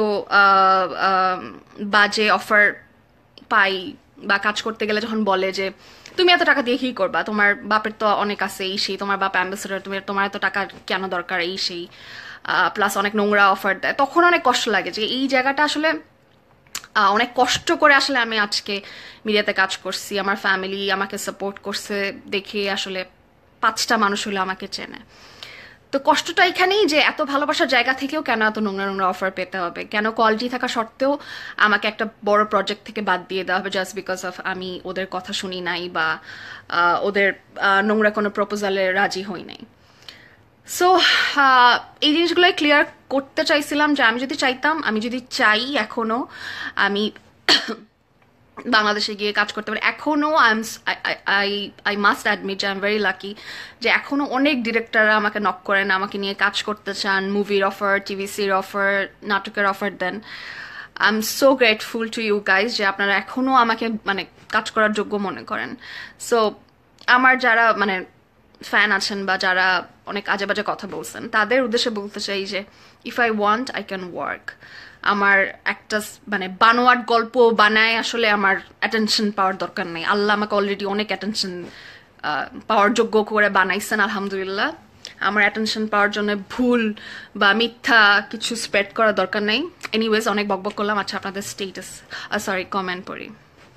বাজে অফার পাই, বা কাজ করতে গেলে যখন বলে যে তুমি এত টাকা দিয়ে কি করবা, তোমার বাপের তো অনেক আছে এই সেই, তোমার বাপ অ্যাম্বাসেডর, তোমার এত টাকা কেন দরকার এই সেই, প্লাস অনেক নোংরা অফার দেয়, তখন অনেক কষ্ট লাগে যে এই জায়গাটা আসলে অনেক কষ্ট করে আসলে আমি আজকে মিডিয়াতে কাজ করছি, আমার ফ্যামিলি আমাকে সাপোর্ট করছে দেখে আসলে 5টা মানুষ হলে আমাকে চেনে। তো কষ্টটা এখানেই যে এত ভালোবাসার জায়গা থেকেও কেন এত নোংরা নোংরা অফার পেতে হবে, কেন কোয়ালিটি থাকা সত্ত্বেও আমাকে একটা বড় প্রজেক্ট থেকে বাদ দিয়ে দেওয়া হবে জাস্ট বিকজ অফ আমি ওদের কথা শুনি নাই বা ওদের নোংরা কোনো প্রপোজালে রাজি হই নাই। সো এই জিনিসগুলোই ক্লিয়ার করতে চাইছিলাম যে আমি যদি চাই এখনো আমি বাংলাদেশে গিয়ে কাজ করতে পারি। এখনও আই মাস্ট অ্যাডমিট যে আই এম ভেরি লাকি যে এখনও অনেক ডিরেক্টররা আমাকে নক করেন, আমাকে নিয়ে কাজ করতে চান, মুভির অফার, টিভিসির অফার, নাটকের অফার দেন। I am so grateful to you guys যে আপনারা এখনও আমাকে মানে কাজ করার যোগ্য মনে করেন। সো আমার যারা মানে ফ্যান আছেন বা যারা অনেক আজে বাজে কথা বলছেন তাদের উদ্দেশ্যে বলতে চাই যে if I want I can work. আমার একটা মানে বানোয়াট গল্প বানায় আসলে আমার অ্যাটেনশন পাওয়ার দরকার নেই। আল্লাহ আমাকে অলরেডি অনেক অ্যাটেনশন পাওয়ার যোগ্য করে বানাইছেন আলহামদুলিল্লাহ। আমার অ্যাটেনশন পাওয়ার জন্য ভুল বা মিথ্যা কিছু স্প্রেড করার দরকার নেই। এনিওয়েজ অনেক বকবক করলাম। আচ্ছা আপনাদের স্টেটাস সরি কমেন্ট পড়ি।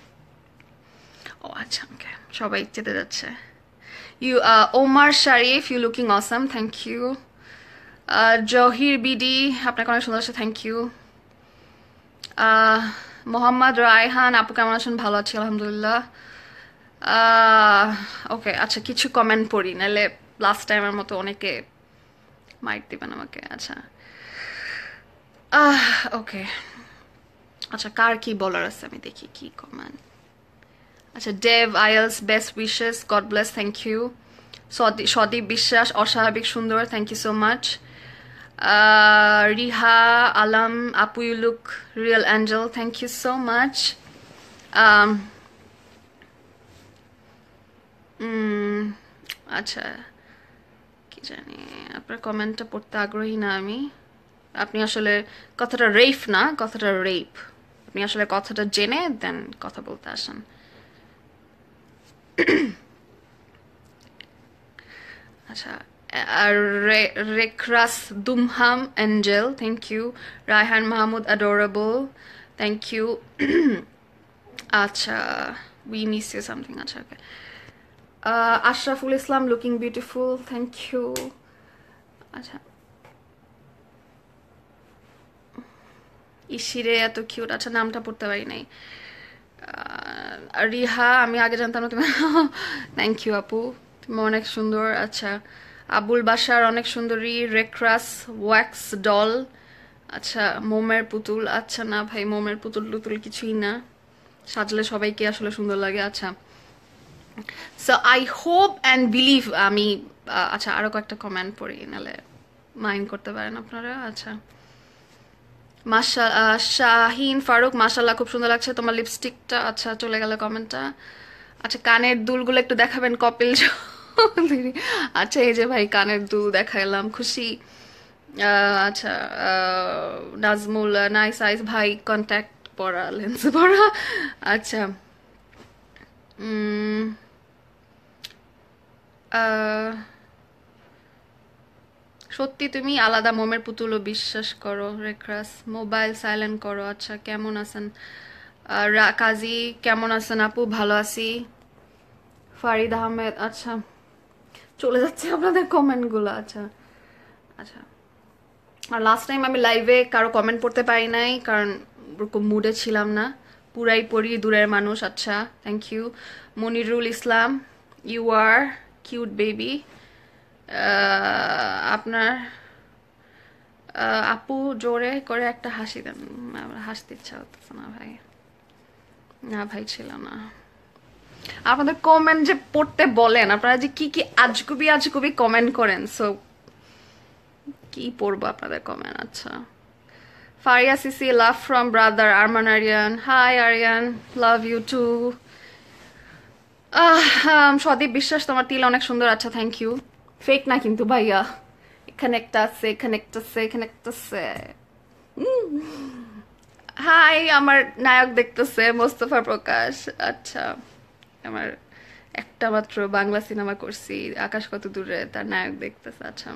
ও আচ্ছা ওকে, সবাই যেতে যাচ্ছে। You, Omar Sharif, you looking awesome. Thank you. Johir Bidi, আপনাকে অনেক সুন্দর আছে। Thank you. মোহাম্মদ রায়হান, আপু কেমন আছেন? ভালো আছি আলহামদুলিল্লাহ। ওকে আচ্ছা কিছু কমেন্ট পড়ি, নাহলে লাস্ট টাইমের মতো অনেকে মাইক দিবেন আমাকে। আচ্ছা ওকে আচ্ছা কার কি বলার আছে আমি দেখি কি কমেন্ট। আচ্ছা ডেভ আইএলস best wishes, God bless, thank you. Sadip Biswas, অস্বাভাবিক সুন্দর, thank you so much. Riha Alam, আপু you look real angel, thank you so much. আচ্ছা কি জানি আপনার কমেন্টটা পড়তে আগ্রহী না আমি। আপনি আসলে কথাটা রেপ না, কথাটা রেপ। আপনি আসলে কথাটা জেনে দেন কথা বলতে আসেন। আচ্ছা রেকরাস দুমহাম angel, thank you. Raihan Mahmud adorable, thank you. আচ্ছা উই মিস ইউ সামথিং, আচ্ছা okay. Ashraful Islam looking beautiful, thank you. আচ্ছা ইশিরে এত কিউট, আচ্ছা নামটা পড়তে পারি নাই। রিহা আমি আগে জানতাম না তুমি, থ্যাংক ইউ আপু, তুমি অনেক সুন্দর। আচ্ছা আবুল বাসার অনেক সুন্দরী। রেক্রাস ওয়াক্স ডল, আচ্ছা মোমের পুতুল, আচ্ছা না ভাই মোমের পুতুল টুতুল কিছুই না, সাজলে সবাইকে আসলে সুন্দর লাগে। আচ্ছা so I hope and believe আমি আচ্ছা আরও কয়েকটা কমেন্ট পড়ি নাহলে মাইন্ড করতে পারেন আপনারা। আচ্ছা শাহিন ফারুক, মাশাল্লাহ খুব সুন্দর লাগছে তোমার লিপস্টিকটা। আচ্ছা চলে গেল কমেন্টটা। আচ্ছা কানের দুলগুলো একটু দেখাবেন কপিল চৌধুরী। আচ্ছা এই যে ভাই কানের দুল দেখাইলাম, খুশি। আচ্ছা নাজমুল নাইস আইস, ভাই কন্ট্যাক্ট পরা লেন্স পরা। আচ্ছা আহ, সত্যি তুমি আলাদা মোমের পুতুলও বিশ্বাস করো রেক্রাস মোবাইল সাইলেন্ট করো আচ্ছা কেমন আছেন কাজী কেমন আছেন আপু ভালো আছি ফারিদ আহমেদ আচ্ছা চলে যাচ্ছে আপনাদের কমেন্টগুলো আচ্ছা আচ্ছা আর লাস্ট টাইম আমি লাইভে কারো কমেন্ট পড়তে পারি নাই কারণ ওরকম মুডে ছিলাম না পুরাই পড়ি দূরের মানুষ আচ্ছা thank you Monirul Islam you are cute baby আপনার আপু জোরে করে একটা হাসি দেন আমার হাসতে ইচ্ছা হতেছে না ভাই না ভাই ছিল না আপনাদের কমেন্ট যে পড়তে বলেন আপনারা যে কি কি আজগুবি আজগুবি কমেন্ট করেন সো কি পড়বো আপনাদের কমেন্ট আচ্ছা ফারিয়া সিসি love from brother Arman Ariyan hi Ariyan love you too Sadip Biswas তোমার তিল অনেক সুন্দর আচ্ছা থ্যাংক ইউ ফেক না কিন্তু ভাইয়া এখানে একটা আছে এখানে একটা আছে এখানে একটা আছে হাই আমার নায়ক দেখতেছে মোস্তফা প্রকাশ আচ্ছা আমার একটা মাত্র বাংলা সিনেমা করছি আকাশ কত দূরে তার নায়ক দেখতেছে আচ্ছা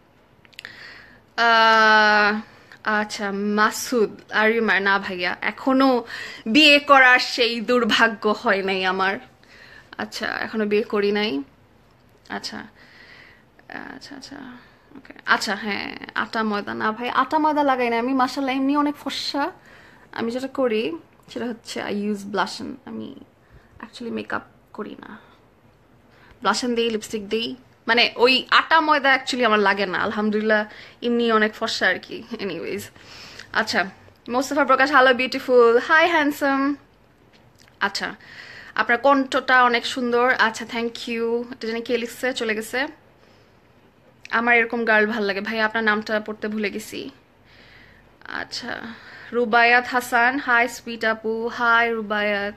আচ্ছা মাসুদ আরিমার না ভাইয়া এখনো বিয়ে করার সেই দুর্ভাগ্য হয় নাই আমার আচ্ছা এখনো বিয়ে করি নাই আচ্ছা আচ্ছা আচ্ছা ওকে আচ্ছা হ্যাঁ আটা ময়দা না ভাই আটা ময়দা লাগাই না আমি মাশাআল্লাহ এমনি অনেক ফর্সা আমি যেটা করি সেটা হচ্ছে আই ইউজ ব্লাশন আমি অ্যাকচুয়ালি মেকআপ করি না ব্লাশন দিই লিপস্টিক দিই মানে ওই আটা ময়দা অ্যাকচুয়ালি আমার লাগে না আলহামদুলিল্লাহ এমনি অনেক ফর্সা আর কি এনিওয়েজ আচ্ছা Mostafa Prakash hello beautiful hi handsome আচ্ছা আপনার কণ্ঠটা অনেক সুন্দর আচ্ছা থ্যাংক ইউ এটা জানি কে লিখছে চলে গেছে আমার এরকম গার্ল ভাল লাগে ভাই আপনার নামটা পড়তে ভুলে গেছি আচ্ছা রুবায়াত হাসান হাই সুইট আপু hi Rubayat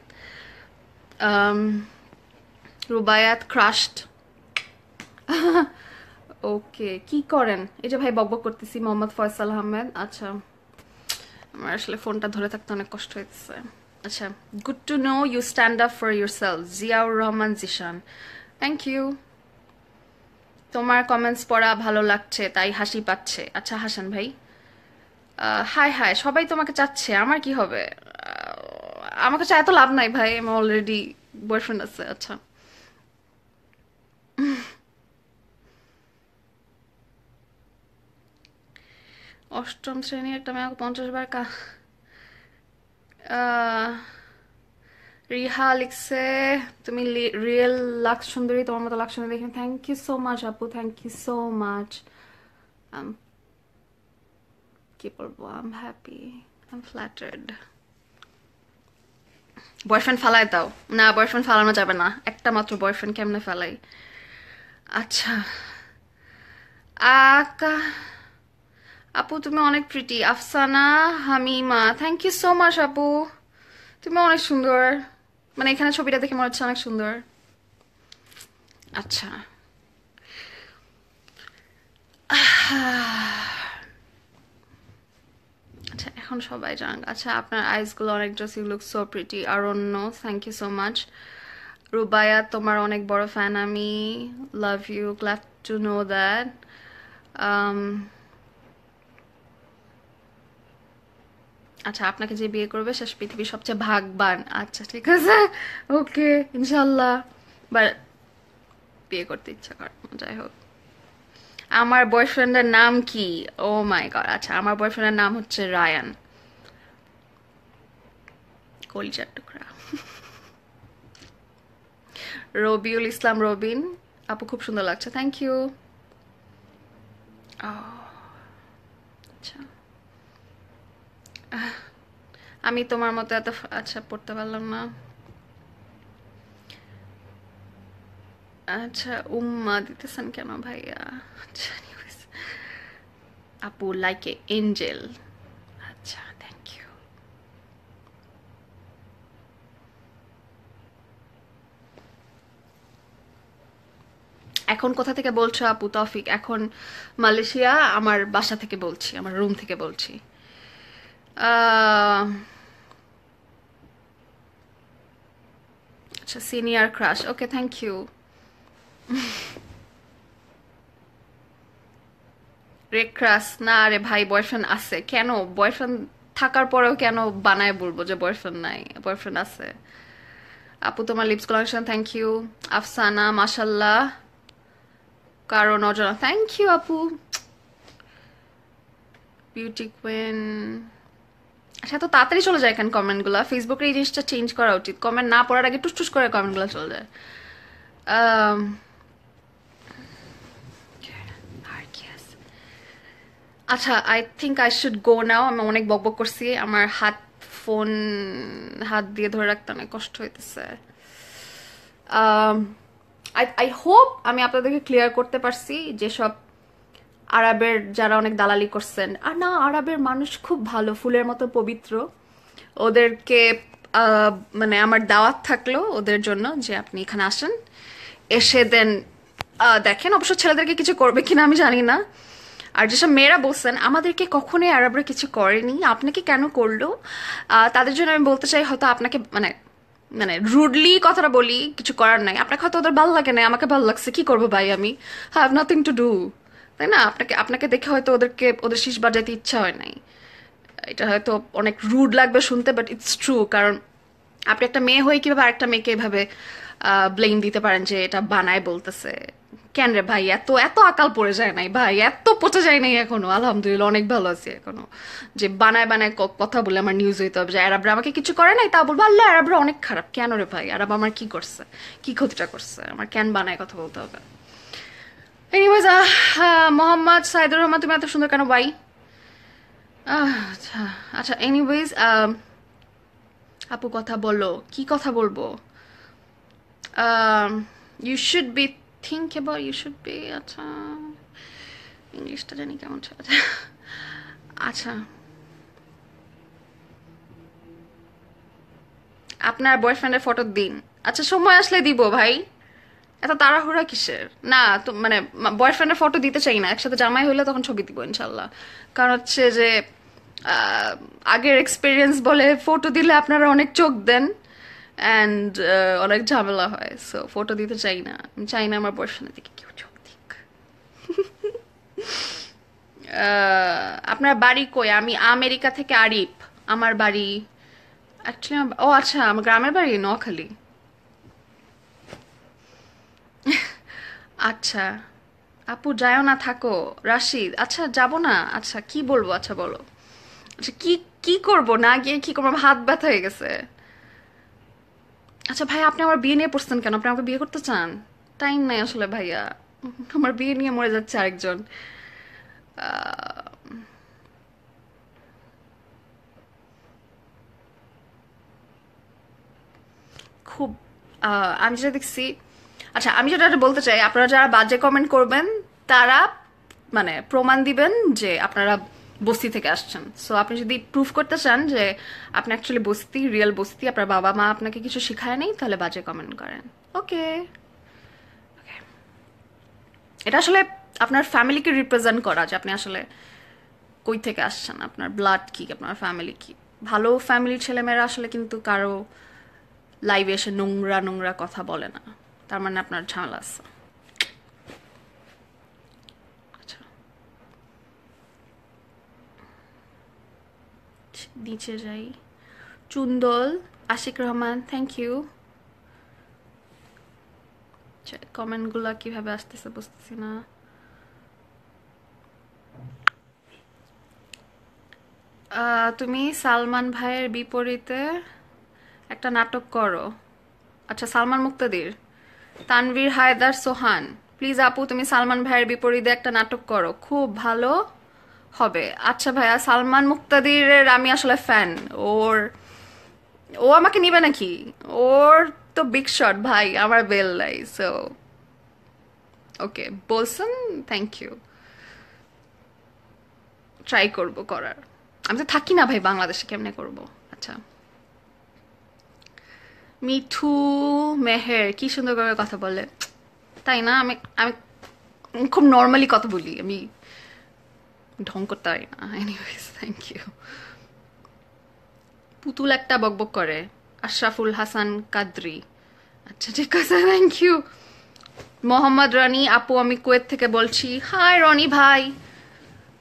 Rubayat crushed okay কি করেন এই যে ভাই বকবক করতেছি মোহাম্মদ ফয়সাল আহমেদ আচ্ছা আমার আসলে ফোনটা ধরে থাকতে অনেক কষ্ট হয়েছে আচ্ছা good to know you stand up for yourself Ziaur Rahman Zishan thank you তোমার কমেন্টস পড়া ভালো লাগছে তাই হাসি পাচ্ছে আচ্ছা হাসান ভাই হাই হাই সবাই তোমাকে চাচ্ছে আমার কি হবে আমাকে চায় তো লাভ নাই ভাই আমার অলরেডি বয়ফ্রেন্ড আছে আচ্ছা অষ্টম শ্রেণীর একটা মেয়ে 50 বার রিহা লিখছে তুমি রিয়েল লাক্স সুন্দরী তোমার মতো লাক্স সুন্দরী দেখি থ্যাংক ইউ সো মাচ আপু থ্যাংক ইউ সো মাচ কি বলবো I am happy I am flattered boyfriend ফালাই দাও না বয়ফ্রেন্ড ফালানো যাবে না একটা মাত্র বয়ফ্রেন্ড কেমনে ফালাই আচ্ছা আকা আপু তুমি অনেক pretty Afsana Hamima thank you so much আপু তুমি অনেক সুন্দর মানে এখানে ছবিটা দেখে মনে হচ্ছে অনেক সুন্দর আচ্ছা আচ্ছা এখন সবাই জান আচ্ছা আপনার আইসগুলো অনেক just you look so pretty Aranya thank you so much Rubaya তোমার অনেক বড় ফ্যান আমি love you glad to know that আচ্ছা আপনাকে যে বিয়ে করবে শেষ পৃথিবীর সবচেয়ে ভাগবান আচ্ছা ঠিক আছে ওকে ইনশাল্লাহ বাট বিয়ে করতে ইচ্ছা কর যাই হোক আমার বয়ফ্রেন্ডের নাম কি ও মাই গড আচ্ছা আমার বয়ফ্রেন্ডের নাম হচ্ছে রায়ান কলিজার টুকরা রবিউল ইসলাম রবিন আপু খুব সুন্দর লাগছে থ্যাংক ইউ আচ্ছা আমি তোমার মতো এত আচ্ছা পড়তে পারলাম না আচ্ছা উম্মা দিতেছেন কেন ভাইয়া আচ্ছা আপু লাইক এ এঞ্জেল আচ্ছা থ্যাংক ইউ এখন কোথা থেকে বলছো আপু তৌফিক এখন মালয়েশিয়া আমার বাসা থেকে বলছি আমার রুম থেকে বলছি আচ্ছা senior crush okay thank you রেক্রাস না রে ভাই, বয়ফ্রেন্ড আছে। কেন বয়ফ্রেন্ড থাকার পরেও কেন বানায় বলবো যে বয়ফ্রেন্ড নাই? বয়ফ্রেন্ড আছে। আপু তোমার lips collection thank you. Afsana মাশাল্লাহ। কারণ অজানা থ্যাংক ইউ আপু। Beauty queen. আচ্ছা এত তাড়াতাড়ি চলে যায় কেন কমেন্টগুলো? ফেসবুকের এই জিনিসটা চেঞ্জ করা উচিত, কমেন্ট না পড়ার আগে টুস টুস করে কমেন্টগুলো চলে যায়। আম, আর কি আছে? আচ্ছা I think I should go now. আমি অনেক বকবক করছি, আমার ফোন হাত দিয়ে ধরে রাখতে অনেক কষ্ট হইতেছে। আই হোপ আমি আপনাদেরকে ক্লিয়ার করতে পারছি যেসব আরবের যারা অনেক দালালি করছেন। আর না, আরবের মানুষ খুব ভালো, ফুলের মতো পবিত্র। ওদেরকে আহ, মানে আমার দাওয়াত থাকলো ওদের জন্য যে আপনি এখানে আসেন, এসে দেন দেখেন। অবশ্য ছেলেদেরকে কিছু করবে কিনা আমি জানি না। আর যেসব মেয়েরা বলছেন আমাদেরকে কখনোই আরবরা কিছু করেনি, আপনাকে কেন করলো, তাদের জন্য আমি বলতে চাই হয়তো আপনাকে মানে মানে রুডলি কথাটা বলি, কিছু করার নাই। আপনাকে হয়তো ওদের ভালো লাগে না, আমাকে ভালো লাগছে, কি করবো ভাই, আমি হ্যাভ নাথিং টু ডু, তাই না? আপনাকে আপনাকে দেখে হয়তো ওদের শীষ বাজাইতে ইচ্ছা হয় নাই। এটা হয়তো অনেক রুড লাগবে শুনতে, বাট ইটস ট্রু। কারণ আপনি একটা মেয়ে হয়ে কিভাবে আরেকটা মেয়েকে এভাবে ব্লেম দিতে পারেন যে এটা বানায় বলতেছে? কেন রে ভাই, এত এত আকাল পড়ে যায় নাই ভাই, এত পচে যায় নাই এখনো। আলহামদুলিল্লাহ অনেক ভালো আছি এখনো। যে বানায় বানায় কথা বলে আমার নিউজ হইতে হবে যে আরবরা আমাকে কিছু করে নাই, তা বলবো আল্লাহ আরবরা অনেক খারাপ। কেন রে ভাই, আরব আমার কি করছে, কি ক্ষতিটা করছে? আমার কেন বানায় কথা বলতে হবে? এনিওয়েজ, মোহাম্মদ সাইদুর রহমান তুমি এত সুন্দর কেন ভাই? আচ্ছা আচ্ছা, এনিওয়েজ আপু কথা বলো, কি কথা বলবো? You should be think about, you should be, আচ্ছা ইংলিশটা জানি কেমন ছিল। আচ্ছা, আপনার বয়ফ্রেন্ডের ফটো দিন। আচ্ছা সময় আসলে দিব ভাই, এত তাড়াহুড়া কিসের? না তো মানে বয়ফ্রেন্ডের ফটো দিতে চাই না, একসাথে জামাই হইলে তখন ছবি দিব ইনশাল্লাহ। কারণ হচ্ছে যে আহ, আগের এক্সপিরিয়েন্স বলে ফটো দিলে আপনারা অনেক চোখ দেন অ্যান্ড অনেক ঝামেলা হয়। সো ফটো দিতে চাই না, আমি চাই না আমার বয়ফ্রেন্ডের দিকে কেউ চোখ দিক। আপনার বাড়ি কই? আমি আমেরিকা থেকে আরিফ। আমার বাড়ি অ্যাকচুয়ালি, ও আচ্ছা আমার গ্রামের বাড়ি নোয়াখালী। আচ্ছা আপু যাও না, থাকো। রাশিদ আচ্ছা যাব না। আচ্ছা কি বলবো, আচ্ছা বলো। আচ্ছা কি কি করব, না গিয়ে কি করবো? আমার হাত ব্যথা হয়ে গেছে। আচ্ছা ভাই আপনি আমার বিয়ে নিয়ে পড়ছেন কেন? আপনি আমাকে বিয়ে করতে চান? টাইম নাই আসলে ভাইয়া, আমার বিয়ে নিয়ে মরে যাচ্ছে আরেকজন। আহ, খুব আমি যেটা দেখছি, আচ্ছা আমি যেটা বলতে চাই, আপনারা যারা বাজে কমেন্ট করবেন তারা মানে প্রমাণ দিবেন যে আপনারা বস্তি থেকে আসছেন। সো আপনি যদি প্রুফ করতে চান যে আপনি অ্যাকচুয়ালি বস্তি, রিয়েল বস্তি, আপনার বাবা মা আপনাকে কিছু শিখায় নেই, তাহলে বাজে কমেন্ট করেন। ওকে, এটা আসলে আপনার ফ্যামিলিকে রিপ্রেজেন্ট করা যে আপনি আসলে কই থেকে আসছেন, আপনার ব্লাড কি, আপনার ফ্যামিলি কি। ভালো ফ্যামিলির ছেলেমেয়েরা আসলে কিন্তু কারো লাইভে এসে নোংরা নোংরা কথা বলে না, তার মানে আপনার ঝামেলা আছে। আচ্ছা নিচে যাই। চুন্দল আশিক রহমান থ্যাংক ইউ। কমেন্টগুলো কিভাবে আসতেছে বুঝতেছি না। তুমি সালমান ভাইয়ের বিপরীতে একটা নাটক করো। আচ্ছা সালমান মুক্তাদির, তানভীর হায়দার সোহান, প্লিজ আপু তুমি সালমান ভাইয়ের বিপরীতে একটা নাটক করো, খুব ভালো হবে। আচ্ছা ভাইয়া, সালমান মুক্তাদিরের আমি আসলে ফ্যান। ওর ও আমাকে নিবে নাকি? ওর তো বিগ শট ভাই, আমার বেল নাই। সো ওকে বলছেন, থ্যাংক ইউ, ট্রাই করব করার। আমি তো থাকি না ভাই বাংলাদেশে, কেমনে করব? আচ্ছা মিঠু মেহের কি সুন্দর করে কথা বলে, তাই না? আমি আমি খুব নর্মালি কথা বলি, আমি ঢং করতে পারি না। Anyways thank you. পুতুল একটা বকবক করে, আশরাফুল হাসান কাদরি। আচ্ছা ঠিক আছে, থ্যাংক ইউ। মোহাম্মদ রনি আপু আমি কুয়েত থেকে বলছি। হাই রনি ভাই,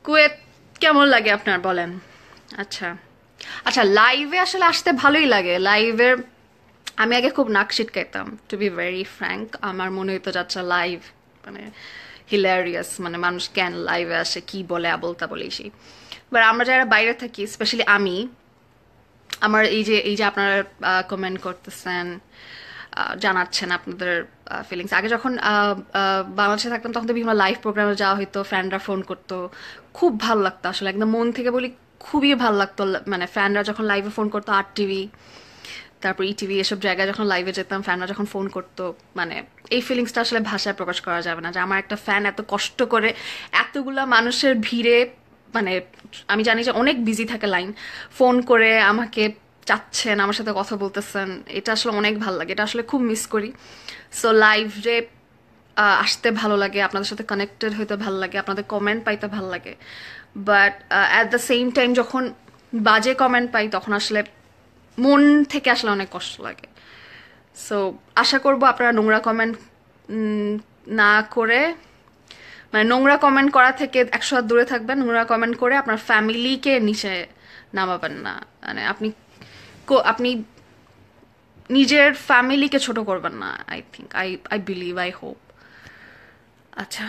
কুয়েত কেমন লাগে আপনার বলেন? আচ্ছা আচ্ছা, লাইভে আসলে আসতে ভালোই লাগে। লাইভের আমি আগে খুব নাক সিটকাইতাম, টু বি ভেরি ফ্র্যাঙ্ক। আমার মনে হইতো যাচ্ছে লাইভ মানে হিলারিয়াস, মানে মানুষ কেন লাইভে আসে, কি বলে আবল তাবল এই সেই। এবার আমরা যারা বাইরে থাকি, স্পেশালি আমি, আমার এই যে আপনারা কমেন্ট করতেছেন, জানাচ্ছেন আপনাদের ফিলিংস। আগে যখন বাংলাদেশে থাকতাম তখন তো বিভিন্ন লাইভ প্রোগ্রামে যাওয়া হইতো, ফ্যানরা ফোন করতো, খুব ভালো লাগতো আসলে, একদম মন থেকে বলি খুবই ভালো লাগতো। মানে ফ্যানরা যখন লাইভে ফোন করতো, আর টিভি, তারপর ইটিভি, এসব জায়গায় যখন লাইভে যেতাম, ফ্যানরা যখন ফোন করতো, মানে এই ফিলিংসটা আসলে ভাষায় প্রকাশ করা যাবে না, যে আমার একটা ফ্যান এত কষ্ট করে এতগুলা মানুষের ভিড়ে, মানে আমি জানি যে অনেক বিজি থাকে লাইন, ফোন করে আমাকে চাচ্ছেন, আমার সাথে কথা বলতেছেন, এটা আসলে অনেক ভালো লাগে, এটা আসলে খুব মিস করি। সো লাইভে আসতে ভালো লাগে, আপনাদের সাথে কানেক্টেড হইতে ভালো লাগে, আপনাদের কমেন্ট পাইতে ভালো লাগে, but at the same time যখন বাজে কমেন্ট পাই তখন আসলে মন থেকে আসলে অনেক কষ্ট লাগে। সো আশা করব আপনারা নোংরা কমেন্ট না করে, মানে নোংরা কমেন্ট করা থেকে 100 হাত দূরে থাকবেন। নোংরা কমেন্ট করে আপনার ফ্যামিলিকে নিচে নামাবেন না, মানে আপনি নিজের ফ্যামিলিকে ছোট করবেন না। I think, I believe, I hope. আচ্ছা,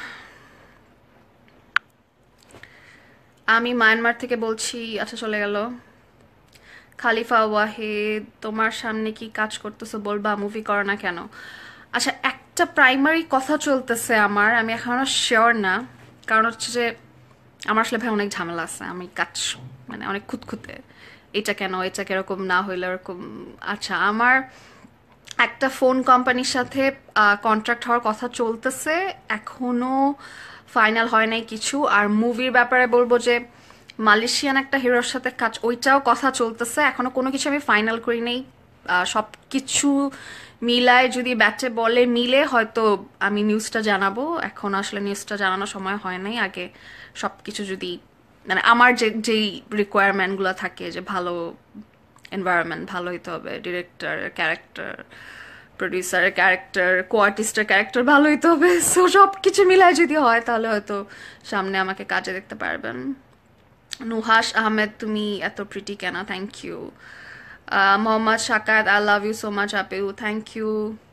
আমি মায়ানমার থেকে বলছি। আচ্ছা, চলে গেল। খালিফা ওয়াহিদ, তোমার সামনে কি কাজ করতেছো বলবা, মুভি করো না কেন? আচ্ছা, একটা প্রাইমারি কথা চলতেছে আমার, আমি এখনো শিওর না। কারণ হচ্ছে যে আমার আসলে ভাই অনেক ঝামেলা আছে, আমি কাজ মানে অনেক খুঁতখুঁতে, এটা কেন, এটা কিরকম না হইলে এরকম। আচ্ছা, আমার একটা ফোন কোম্পানির সাথে কন্ট্রাক্ট হওয়ার কথা চলতেছে, এখনো ফাইনাল হয় নাই কিছু। আর মুভির ব্যাপারে বলবো যে মালয়েশিয়ান একটা হিরোর সাথে কাজ, ওইটাও কথা চলতেছে, এখনো কোনো কিছু আমি ফাইনাল করি নাই। সব কিছু মিলায় যদি ব্যাটে বলে মিলে হয়তো আমি নিউজটা জানাবো, এখন আসলে নিউজটা জানানোর সময় হয় নাই। আগে সব কিছু যদি, মানে আমার যেই রিকোয়ারমেন্টগুলো থাকে, যে ভালো এনভায়রনমেন্ট, ভালো হইতে হবে, ডিরেক্টর ক্যারেক্টার, প্রডিউসারের ক্যারেক্টার, কো আর্টিস্টের ক্যারেক্টার ভালো হইতে হবে। সো সব কিছু মিলায় যদি হয় তাহলে হয়তো সামনে আমাকে কাজে দেখতে পারবেন। নুহাস আহমেদ, তুমি এত প্রিটি কেন? Thank you. Mohammad Shaukat, I love you so much আপু, থ্যাংক ইউ।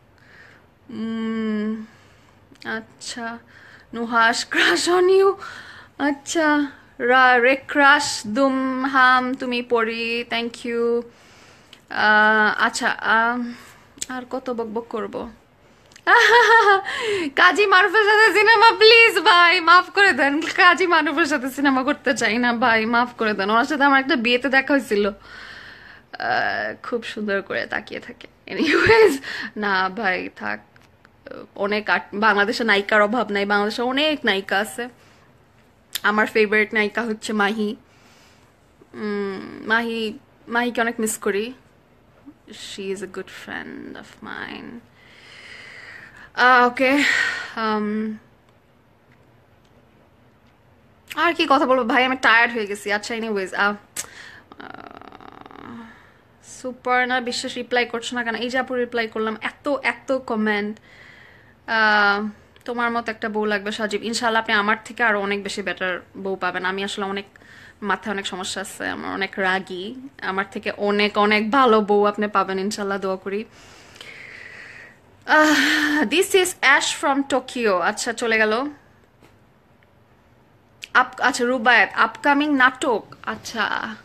আচ্ছা, নুহাস, ক্রাশ অন ইউ। আচ্ছা, রে ক্রাশ দুম হাম, তুমি পড়ি, থ্যাংক ইউ। আচ্ছা, আর কত বকবক করবো? কাজী মারুফের সাথে সিনেমা, প্লিজ ভাই মাফ করে দেন। কাজী মারুফের সাথে সিনেমা করতে চাই না ভাই, মাফ করে দেন। ওনার সাথে আমার একটা বিয়েতে দেখা হয়েছিল, খুব সুন্দর করে তাকিয়ে থাকে। এনিওয়েজ, না ভাই থাক, অনেক বাংলাদেশে নায়িকার অভাব নাই, বাংলাদেশে অনেক নায়িকা আছে। আমার ফেভারিট নায়িকা হচ্ছে মাহি। মাহি, মাহিকে অনেক মিস করি। She is a good friend of mine. Okay, আর কি কথা বলবো ভাই, আমি টায়ার্ড হয়ে গেছি। আচ্ছা, এনিওয়েজ, সুপর্ণা বিশ্বাস রিপ্লাই করছো না কেন? এই যে আপু রিপ্লাই করলাম, এত এত কমেন্ট। তোমার মতো একটা বউ লাগবে সাজিব, ইনশাল্লাহ আপনি আমার থেকে আরো অনেক বেশি বেটার বউ পাবেন। আমি আসলে অনেক, মাথায় অনেক সমস্যা আছে, আমার অনেক রাগী, আমার থেকে অনেক অনেক ভালো বউ আপনি পাবেন ইনশাল্লাহ, দোয়া করি। This is Ash from Tokyo. আচ্ছা, চলে গেল। আচ্ছা, রুবায়াত, আপকামিং নাটক। আচ্ছা,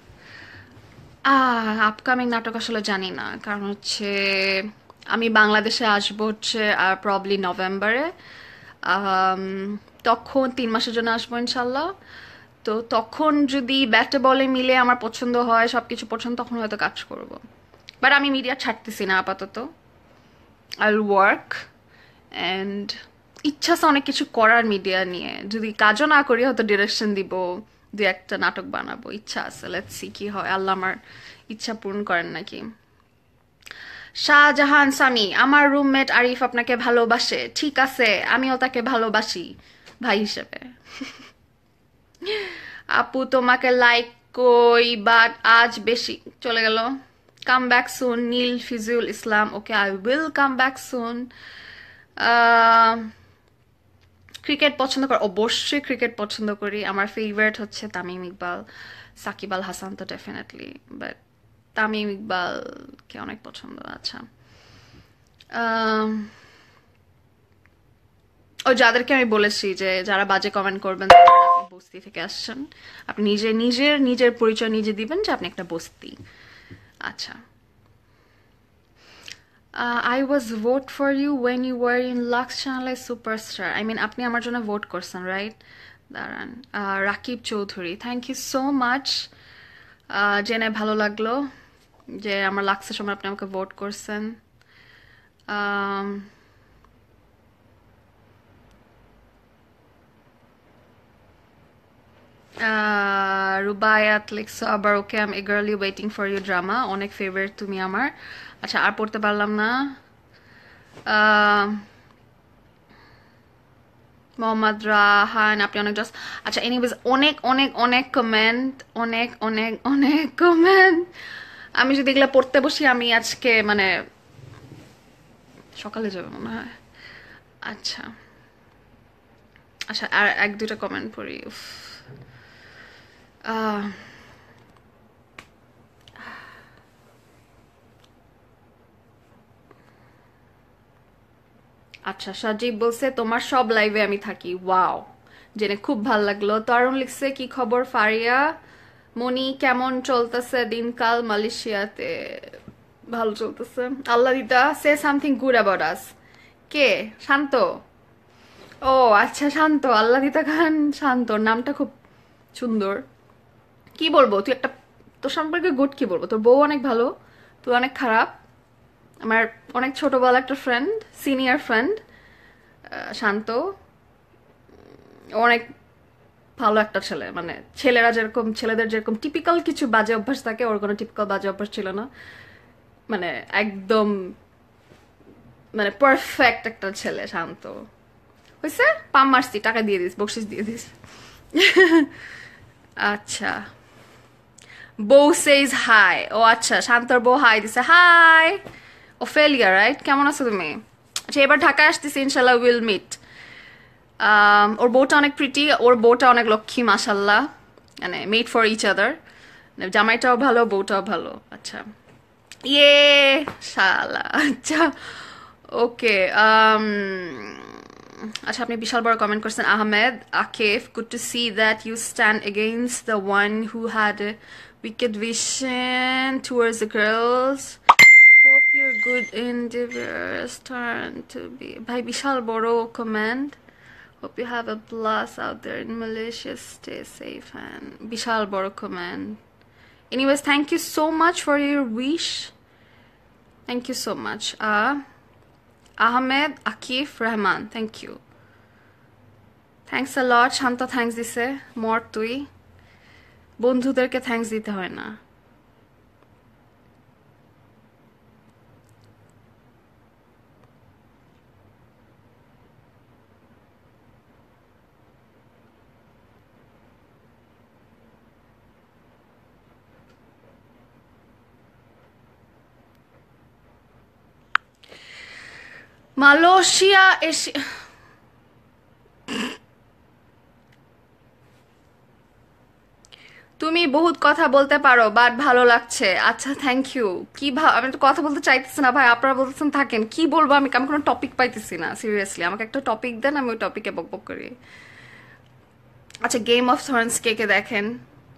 আপকামিং নাটক আসলে জানি না, কারণ হচ্ছে আমি বাংলাদেশে আসবো হচ্ছে প্রবলি নভেম্বরে। আম, তখন 3 মাসের জন্য আসবো ইনশাল্লাহ। তো তখন যদি ব্যাটে বলে মিলে আমার পছন্দ হয়, সব কিছু পছন্দ, তখন হয়তো কাজ করব। বাট আমি মিডিয়া ছাড়তেছি না আপাতত। আই উইল ওয়ার্ক অ্যান্ড ইচ্ছা আছে অনেক কিছু করার মিডিয়া নিয়ে, যদি কাজও না করি হয়তো ডিরেকশন দিব, দু একটা নাটক বানাবো, ইচ্ছা আছে। লেটস সি কি হয়, আল্লাহ আমার ইচ্ছা পূরণ করেন নাকি। শাহজাহান সামি, আমার রুমমেট আরিফ আপনাকে ভালোবাসে, ঠিক আছে, আমিও তাকে ভালোবাসি ভাই হিসেবে। আপু তোমাকে লাইক কই, বাট আজ বেশি। চলে গেল। Come back soon, Neel Fizul Islam, okay I will come back soon. Cricket পছন্দ করি, অবশ্যই ক্রিকেট পছন্দ করি। আমার ফেভারিট হচ্ছে তামিম ইকবাল, সাকিব আল হাসান তো ডেফিনেটলি, বাট তামিম ইকবালকে অনেক পছন্দ। আচ্ছা, আম, ওই যাদেরকে আমি বলেছি যে যারা বাজে কমেন্ট করবেন তারা আপনি বস্তি থেকে আসছেন, আপনি নিজে নিজের নিজের পরিচয় নিজে দিবেন যে আপনি একটা বস্তি। আচ্ছা, I was vote for you when you were in Lux Channel as superstar. I mean, আপনি আমার জন্য ভোট করছেন, রাইট? দাঁড়ান, Rakib Chowdhury, thank you so much. জেনে ভালো লাগলো যে আমার লাক্সের সময় আপনি আমাকে ভোট করছেন। আম, রুবায়াত লিখছো আবার, okay um eagerly waiting for you drama, অনেক ফেভারিট তুমি আমার। আচ্ছা, আর পড়তে পারলাম না। আহ, মোহাম্মদ রাহান, আপনি অনেক জাস্ট। আচ্ছা, এনিওয়েজ, অনেক অনেক অনেক কমেন্ট, অনেক অনেক অনেক কমেন্ট। আমি যদি এগুলো পড়তে বসি আমি আজকে মানে সকালে যাবে মনে হয়। আচ্ছা আচ্ছা, আর এক দুটা কমেন্ট পড়ি। উফ। আহ, আচ্ছা, সাজিব বলছে তোমার সব লাইভে আমি থাকি, ওয়াও, জেনে খুব ভাল লাগলো। তরুণ লিখছে কি খবর ফারিয়া, মনি কেমন চলতেছে দিনকাল মালয়েশিয়াতে? ভালো চলতেছে আল্লাহ দিতা। Say something good about us. কে? শান্ত? ও আচ্ছা, শান্ত, আল্লাহ দিতা খান শান্ত, নামটা খুব সুন্দর। কি বলবো, তুই একটা, তোর সম্পর্কে গুড কি বলবো, তোর বউ অনেক ভালো, তুই অনেক খারাপ। আমার অনেক ছোটবেলা একটা ফ্রেন্ড, সিনিয়র ফ্রেন্ড, শান্ত, অনেক ভালো একটা ছেলে। মানে ছেলেরা যেরকম, ছেলেদের যেরকম টিপিক্যাল কিছু বাজে অভ্যাস থাকে, ওর কোনো টিপিক্যাল বাজে অভ্যাস ছিল না। মানে একদম মানে পারফেক্ট একটা ছেলে, শান্ত। হয়েছে, পাম মারছি, টাকা দিয়ে দিস, বকশিস দিয়ে দিস। আচ্ছা, বউ সেইজ হাই, ও আচ্ছা, শান্তর বউ হাই দিছে, হাই ওফেলিয়া, রাইট? কেমন আছো তুমি? আচ্ছা, এবার ঢাকায় আসতেছি, ইনশাল্লাহ উইল মিট। ওর বউটা অনেক প্রিটি, ওর বউটা অনেক লক্ষ্মী, মাশাল্লাহ, মানে মেড ফর ইচ আদার। জামাইটাও ভালো, বউটাও ভালো। আচ্ছা, ইয়ে শালা, আচ্ছা, ওকে। আচ্ছা, আপনি বিশাল বড় কমেন্ট করছেন। Ahmed Akif, good to see that you stand against the one who had wicked vision towards the girls. Hope your good endeavors turn to be. ভাই বিশাল বড় comment. Hope you have a blast out there in Malaysia. Stay safe and বিশাল বড় comment. Anyways, thank you so much for your wish. Thank you so much. Ahmed Akif Rahman, thank you. Thanks a lot. Shanta thanks দিছে, মর তুই। বন্ধুদেরকে thanks দিতে হয় না। Malaysia এসে তুমি বহুত কথা বলতে পারো, বাট ভালো লাগছে। আচ্ছা, থ্যাংক ইউ। কি আমি তো কথা বলতে চাইতেছি না ভাই, আপনারা বলতেছেন থাকেন, কি বলবো আমি কোনো টপিক পাইতেছি না। সিরিয়াসলি আমাকে একটা টপিক দেন, আমি ওই টপিকে বক বক করি। আচ্ছা, গেম অফ থ্রোনস কে কে দেখেন?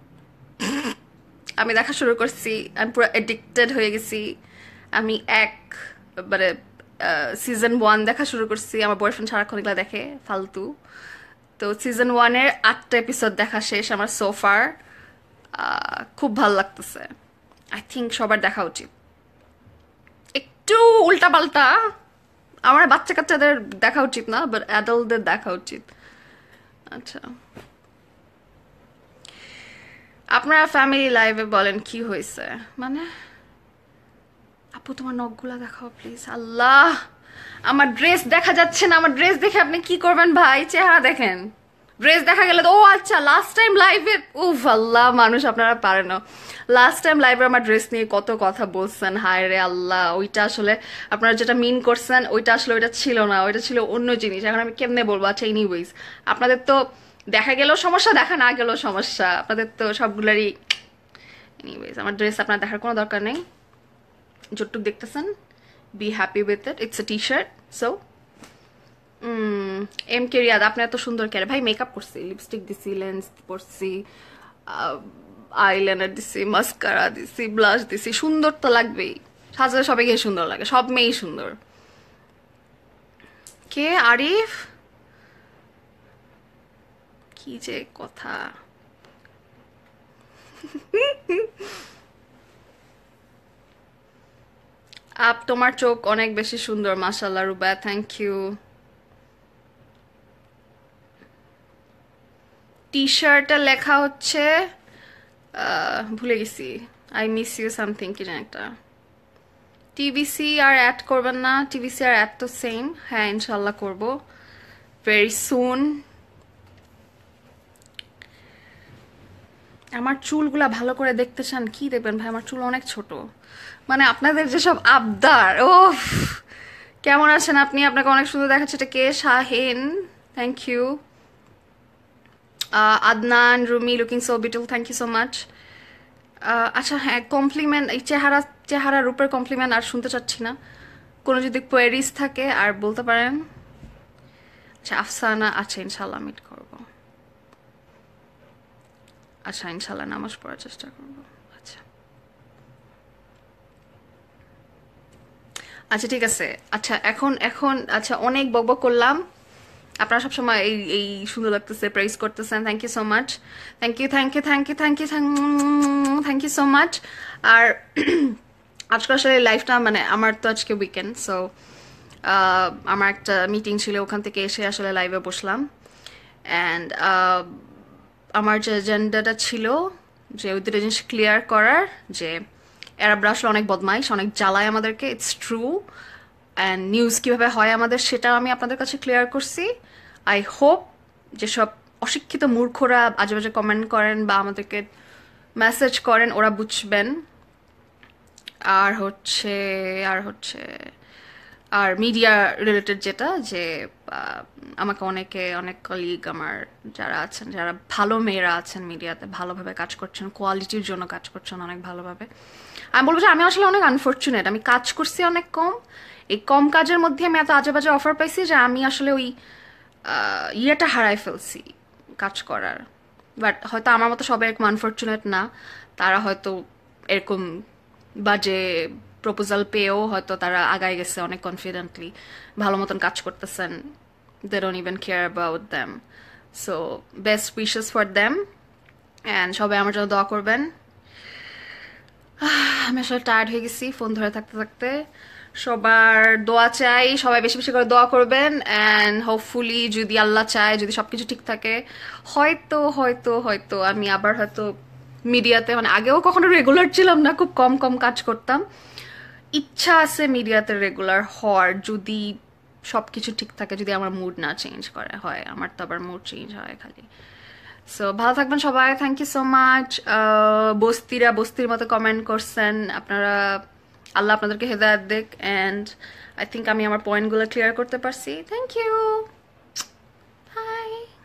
আমি দেখা শুরু করছি, আমি পুরো এডিক্টেড হয়ে গেছি। আমি মানে সিজন 1 দেখা শুরু করছি, আমার বয়ফ্রেন্ড সারাক্ষণ এগুলা দেখে ফালতু। তো সিজন 1-এর 8টা এপিসোড দেখা শেষ আমার সোফার। খুব ভাল লাগতেছে। আই থিঙ্ক সবার দেখা উচিত। একটু উল্টা পাল্টা, আমার বাচ্চা কাচ্চাদের দেখা উচিত না, বাট অ্যাডাল্টদের দেখা উচিত। আচ্ছা, আপনারা ফ্যামিলি লাইফে বলেন কি হয়েছে, মানে আপু তোমার নখগুলা দেখাও প্লিজ। আল্লাহ, আমার ড্রেস দেখা যাচ্ছে না, আমার ড্রেস দেখে আপনি কি করবেন ভাই? চেহারা দেখেন, ড্রেস দেখা গেলে তো ও আচ্ছা লাস্ট টাইম লাইভে উফ আল্লাহ মানুষ আপনারা পারে না লাস্ট টাইম লাইভে আমার ড্রেস নিয়ে কত কথা বলছেন হায় রে আল্লাহ ওইটা আসলে আপনারা যেটা মিন করছেন ওইটা আসলে ওইটা ছিল না ওইটা ছিল অন্য জিনিস এখন আমি কেমনে বলবো আচ্ছা এনিওয়েজ আপনাদের তো দেখা গেলেও সমস্যা দেখা না গেলেও সমস্যা আপনাদের তো সবগুলারই এনিওয়েজ আমার ড্রেস আপনার দেখার কোনো দরকার নেই যতটুক দেখতেছেন be happy with it it's a T shirt so M K Riyad আপনি এত সুন্দর কেন ভাই মেকআপ করছি লিপস্টিক দিছি লেন্স পরছি আইলাইনার দিছি মাস্কারা দিছি ব্লাশ দিছি সুন্দর তো লাগবেই সাজালে সবাইকে সুন্দর লাগে সব মেয়েই সুন্দর কে আরিফ কি যে কথা তোমার চোখ অনেক বেশি সুন্দর মাশাআল্লাহ রুবা থ্যাংক ইউ টি শার্টে লেখা হচ্ছে ভুলে গেছি আই মিস ইউ সামথিং কি জানি একটা টিভিসি আর অ্যাড করবেন না টিভিসি আর অ্যাড তো সেম হ্যাঁ ইনশাল্লাহ করব ভেরি সুন আমার চুলগুলা ভালো করে দেখতে চান কি দেখবেন ভাই আমার চুল অনেক ছোট মানে আপনাদের যেসব আবদার ও কেমন আছেন আপনি আপনাকে অনেক সুন্দর দেখাচ্ছে এটা কে Shahin thank you Adnan Rumi looking so beautiful thank you so much আচ্ছা হ্যাঁ কমপ্লিমেন্ট এই চেহারা রূপের কমপ্লিমেন্ট আর শুনতে চাচ্ছি না কোনো যদি কোয়েরিজ থাকে আর বলতে পারেন আচ্ছা আফসানা আচ্ছা ইনশাল্লাহ মিট করবো আচ্ছা ইনশাল্লাহ নামাজ পড়ার চেষ্টা করবো আচ্ছা আচ্ছা ঠিক আছে আচ্ছা এখন এখন আচ্ছা অনেক বকবক করলাম আপনারা সবসময় এই সুন্দর লাগতেছে প্রেজ করতেছেন thank you so much thank you thank you thank you thank you thank you so much আর আজকে আসলে লাইফটা মানে আমার তো আজকে উইকেন্ড সো আমার একটা মিটিং ছিল ওখান থেকে এসে আসলে লাইভে বসলাম অ্যান্ড আমার যে এজেন্ডাটা ছিল যে ওই দুটো জিনিস ক্লিয়ার করার যে এরাবরা আসলে অনেক বদমাইশ অনেক জ্বালায় আমাদেরকে ইটস ট্রু অ্যান্ড নিউজ কীভাবে হয় আমাদের সেটা আমি আপনাদের কাছে ক্লিয়ার করছি আই হোপ যেসব অশিক্ষিত মূর্খরা আজে বাজে কমেন্ট করেন বা আমাদেরকে মেসেজ করেন ওরা বুঝবেন আর হচ্ছে আর মিডিয়া রিলেটেড যেটা যে আমাকে অনেক কলিগ আমার যারা আছেন যারা ভালো মেয়েরা আছেন মিডিয়াতে ভালোভাবে কাজ করছেন কোয়ালিটির জন্য কাজ করছেন অনেক ভালোভাবে আমি বলবো যে আমি আসলে অনেক আনফর্চুনেট আমি কাজ করছি অনেক কম এই কম কাজের মধ্যে আমি এত আজে বাজে অফার পাইছি যে আমি আসলে ওই ইয়েটা হারাই ফেলছি কাজ করার বাট হয়তো আমার মতো সবাই এরকম আনফর্চুনেট না তারা হয়তো এরকম বাজে প্রপোজাল পেয়েও হয়তো তারা আগায় গেছে অনেক কনফিডেন্টলি ভালো মতন কাজ করতেছেন they don't even care about them so best wishes for them and সবাই আমার জন্য দোয়া করবেন আমি আসলে টায়ার্ড হয়ে গেছি ফোন ধরে থাকতে থাকতে সবার দোয়া চাই সবাই বেশি বেশি করে দোয়া করবেন অ্যান্ড হোপফুলি যদি আল্লাহ চায় যদি সবকিছু ঠিক থাকে হয়তো আমি আবার হয়তো মিডিয়াতে মানে আগেও কখনো রেগুলার ছিলাম না খুব কম কম কাজ করতাম ইচ্ছা আছে মিডিয়াতে রেগুলার হওয়ার যদি সবকিছু ঠিক থাকে যদি আমার মুড না চেঞ্জ করে হয় আমার তো আবার মুড চেঞ্জ হয় খালি সো ভালো থাকবেন সবাই থ্যাংক ইউ সো মাচ বস্তির মতো কমেন্ট করছেন আপনারা আল্লাহ আপনাদেরকে হেদায়েত দেখ অ্যান্ড আই থিঙ্ক আমি আমার পয়েন্টগুলো ক্লিয়ার করতে পারছি থ্যাংক ইউ বাই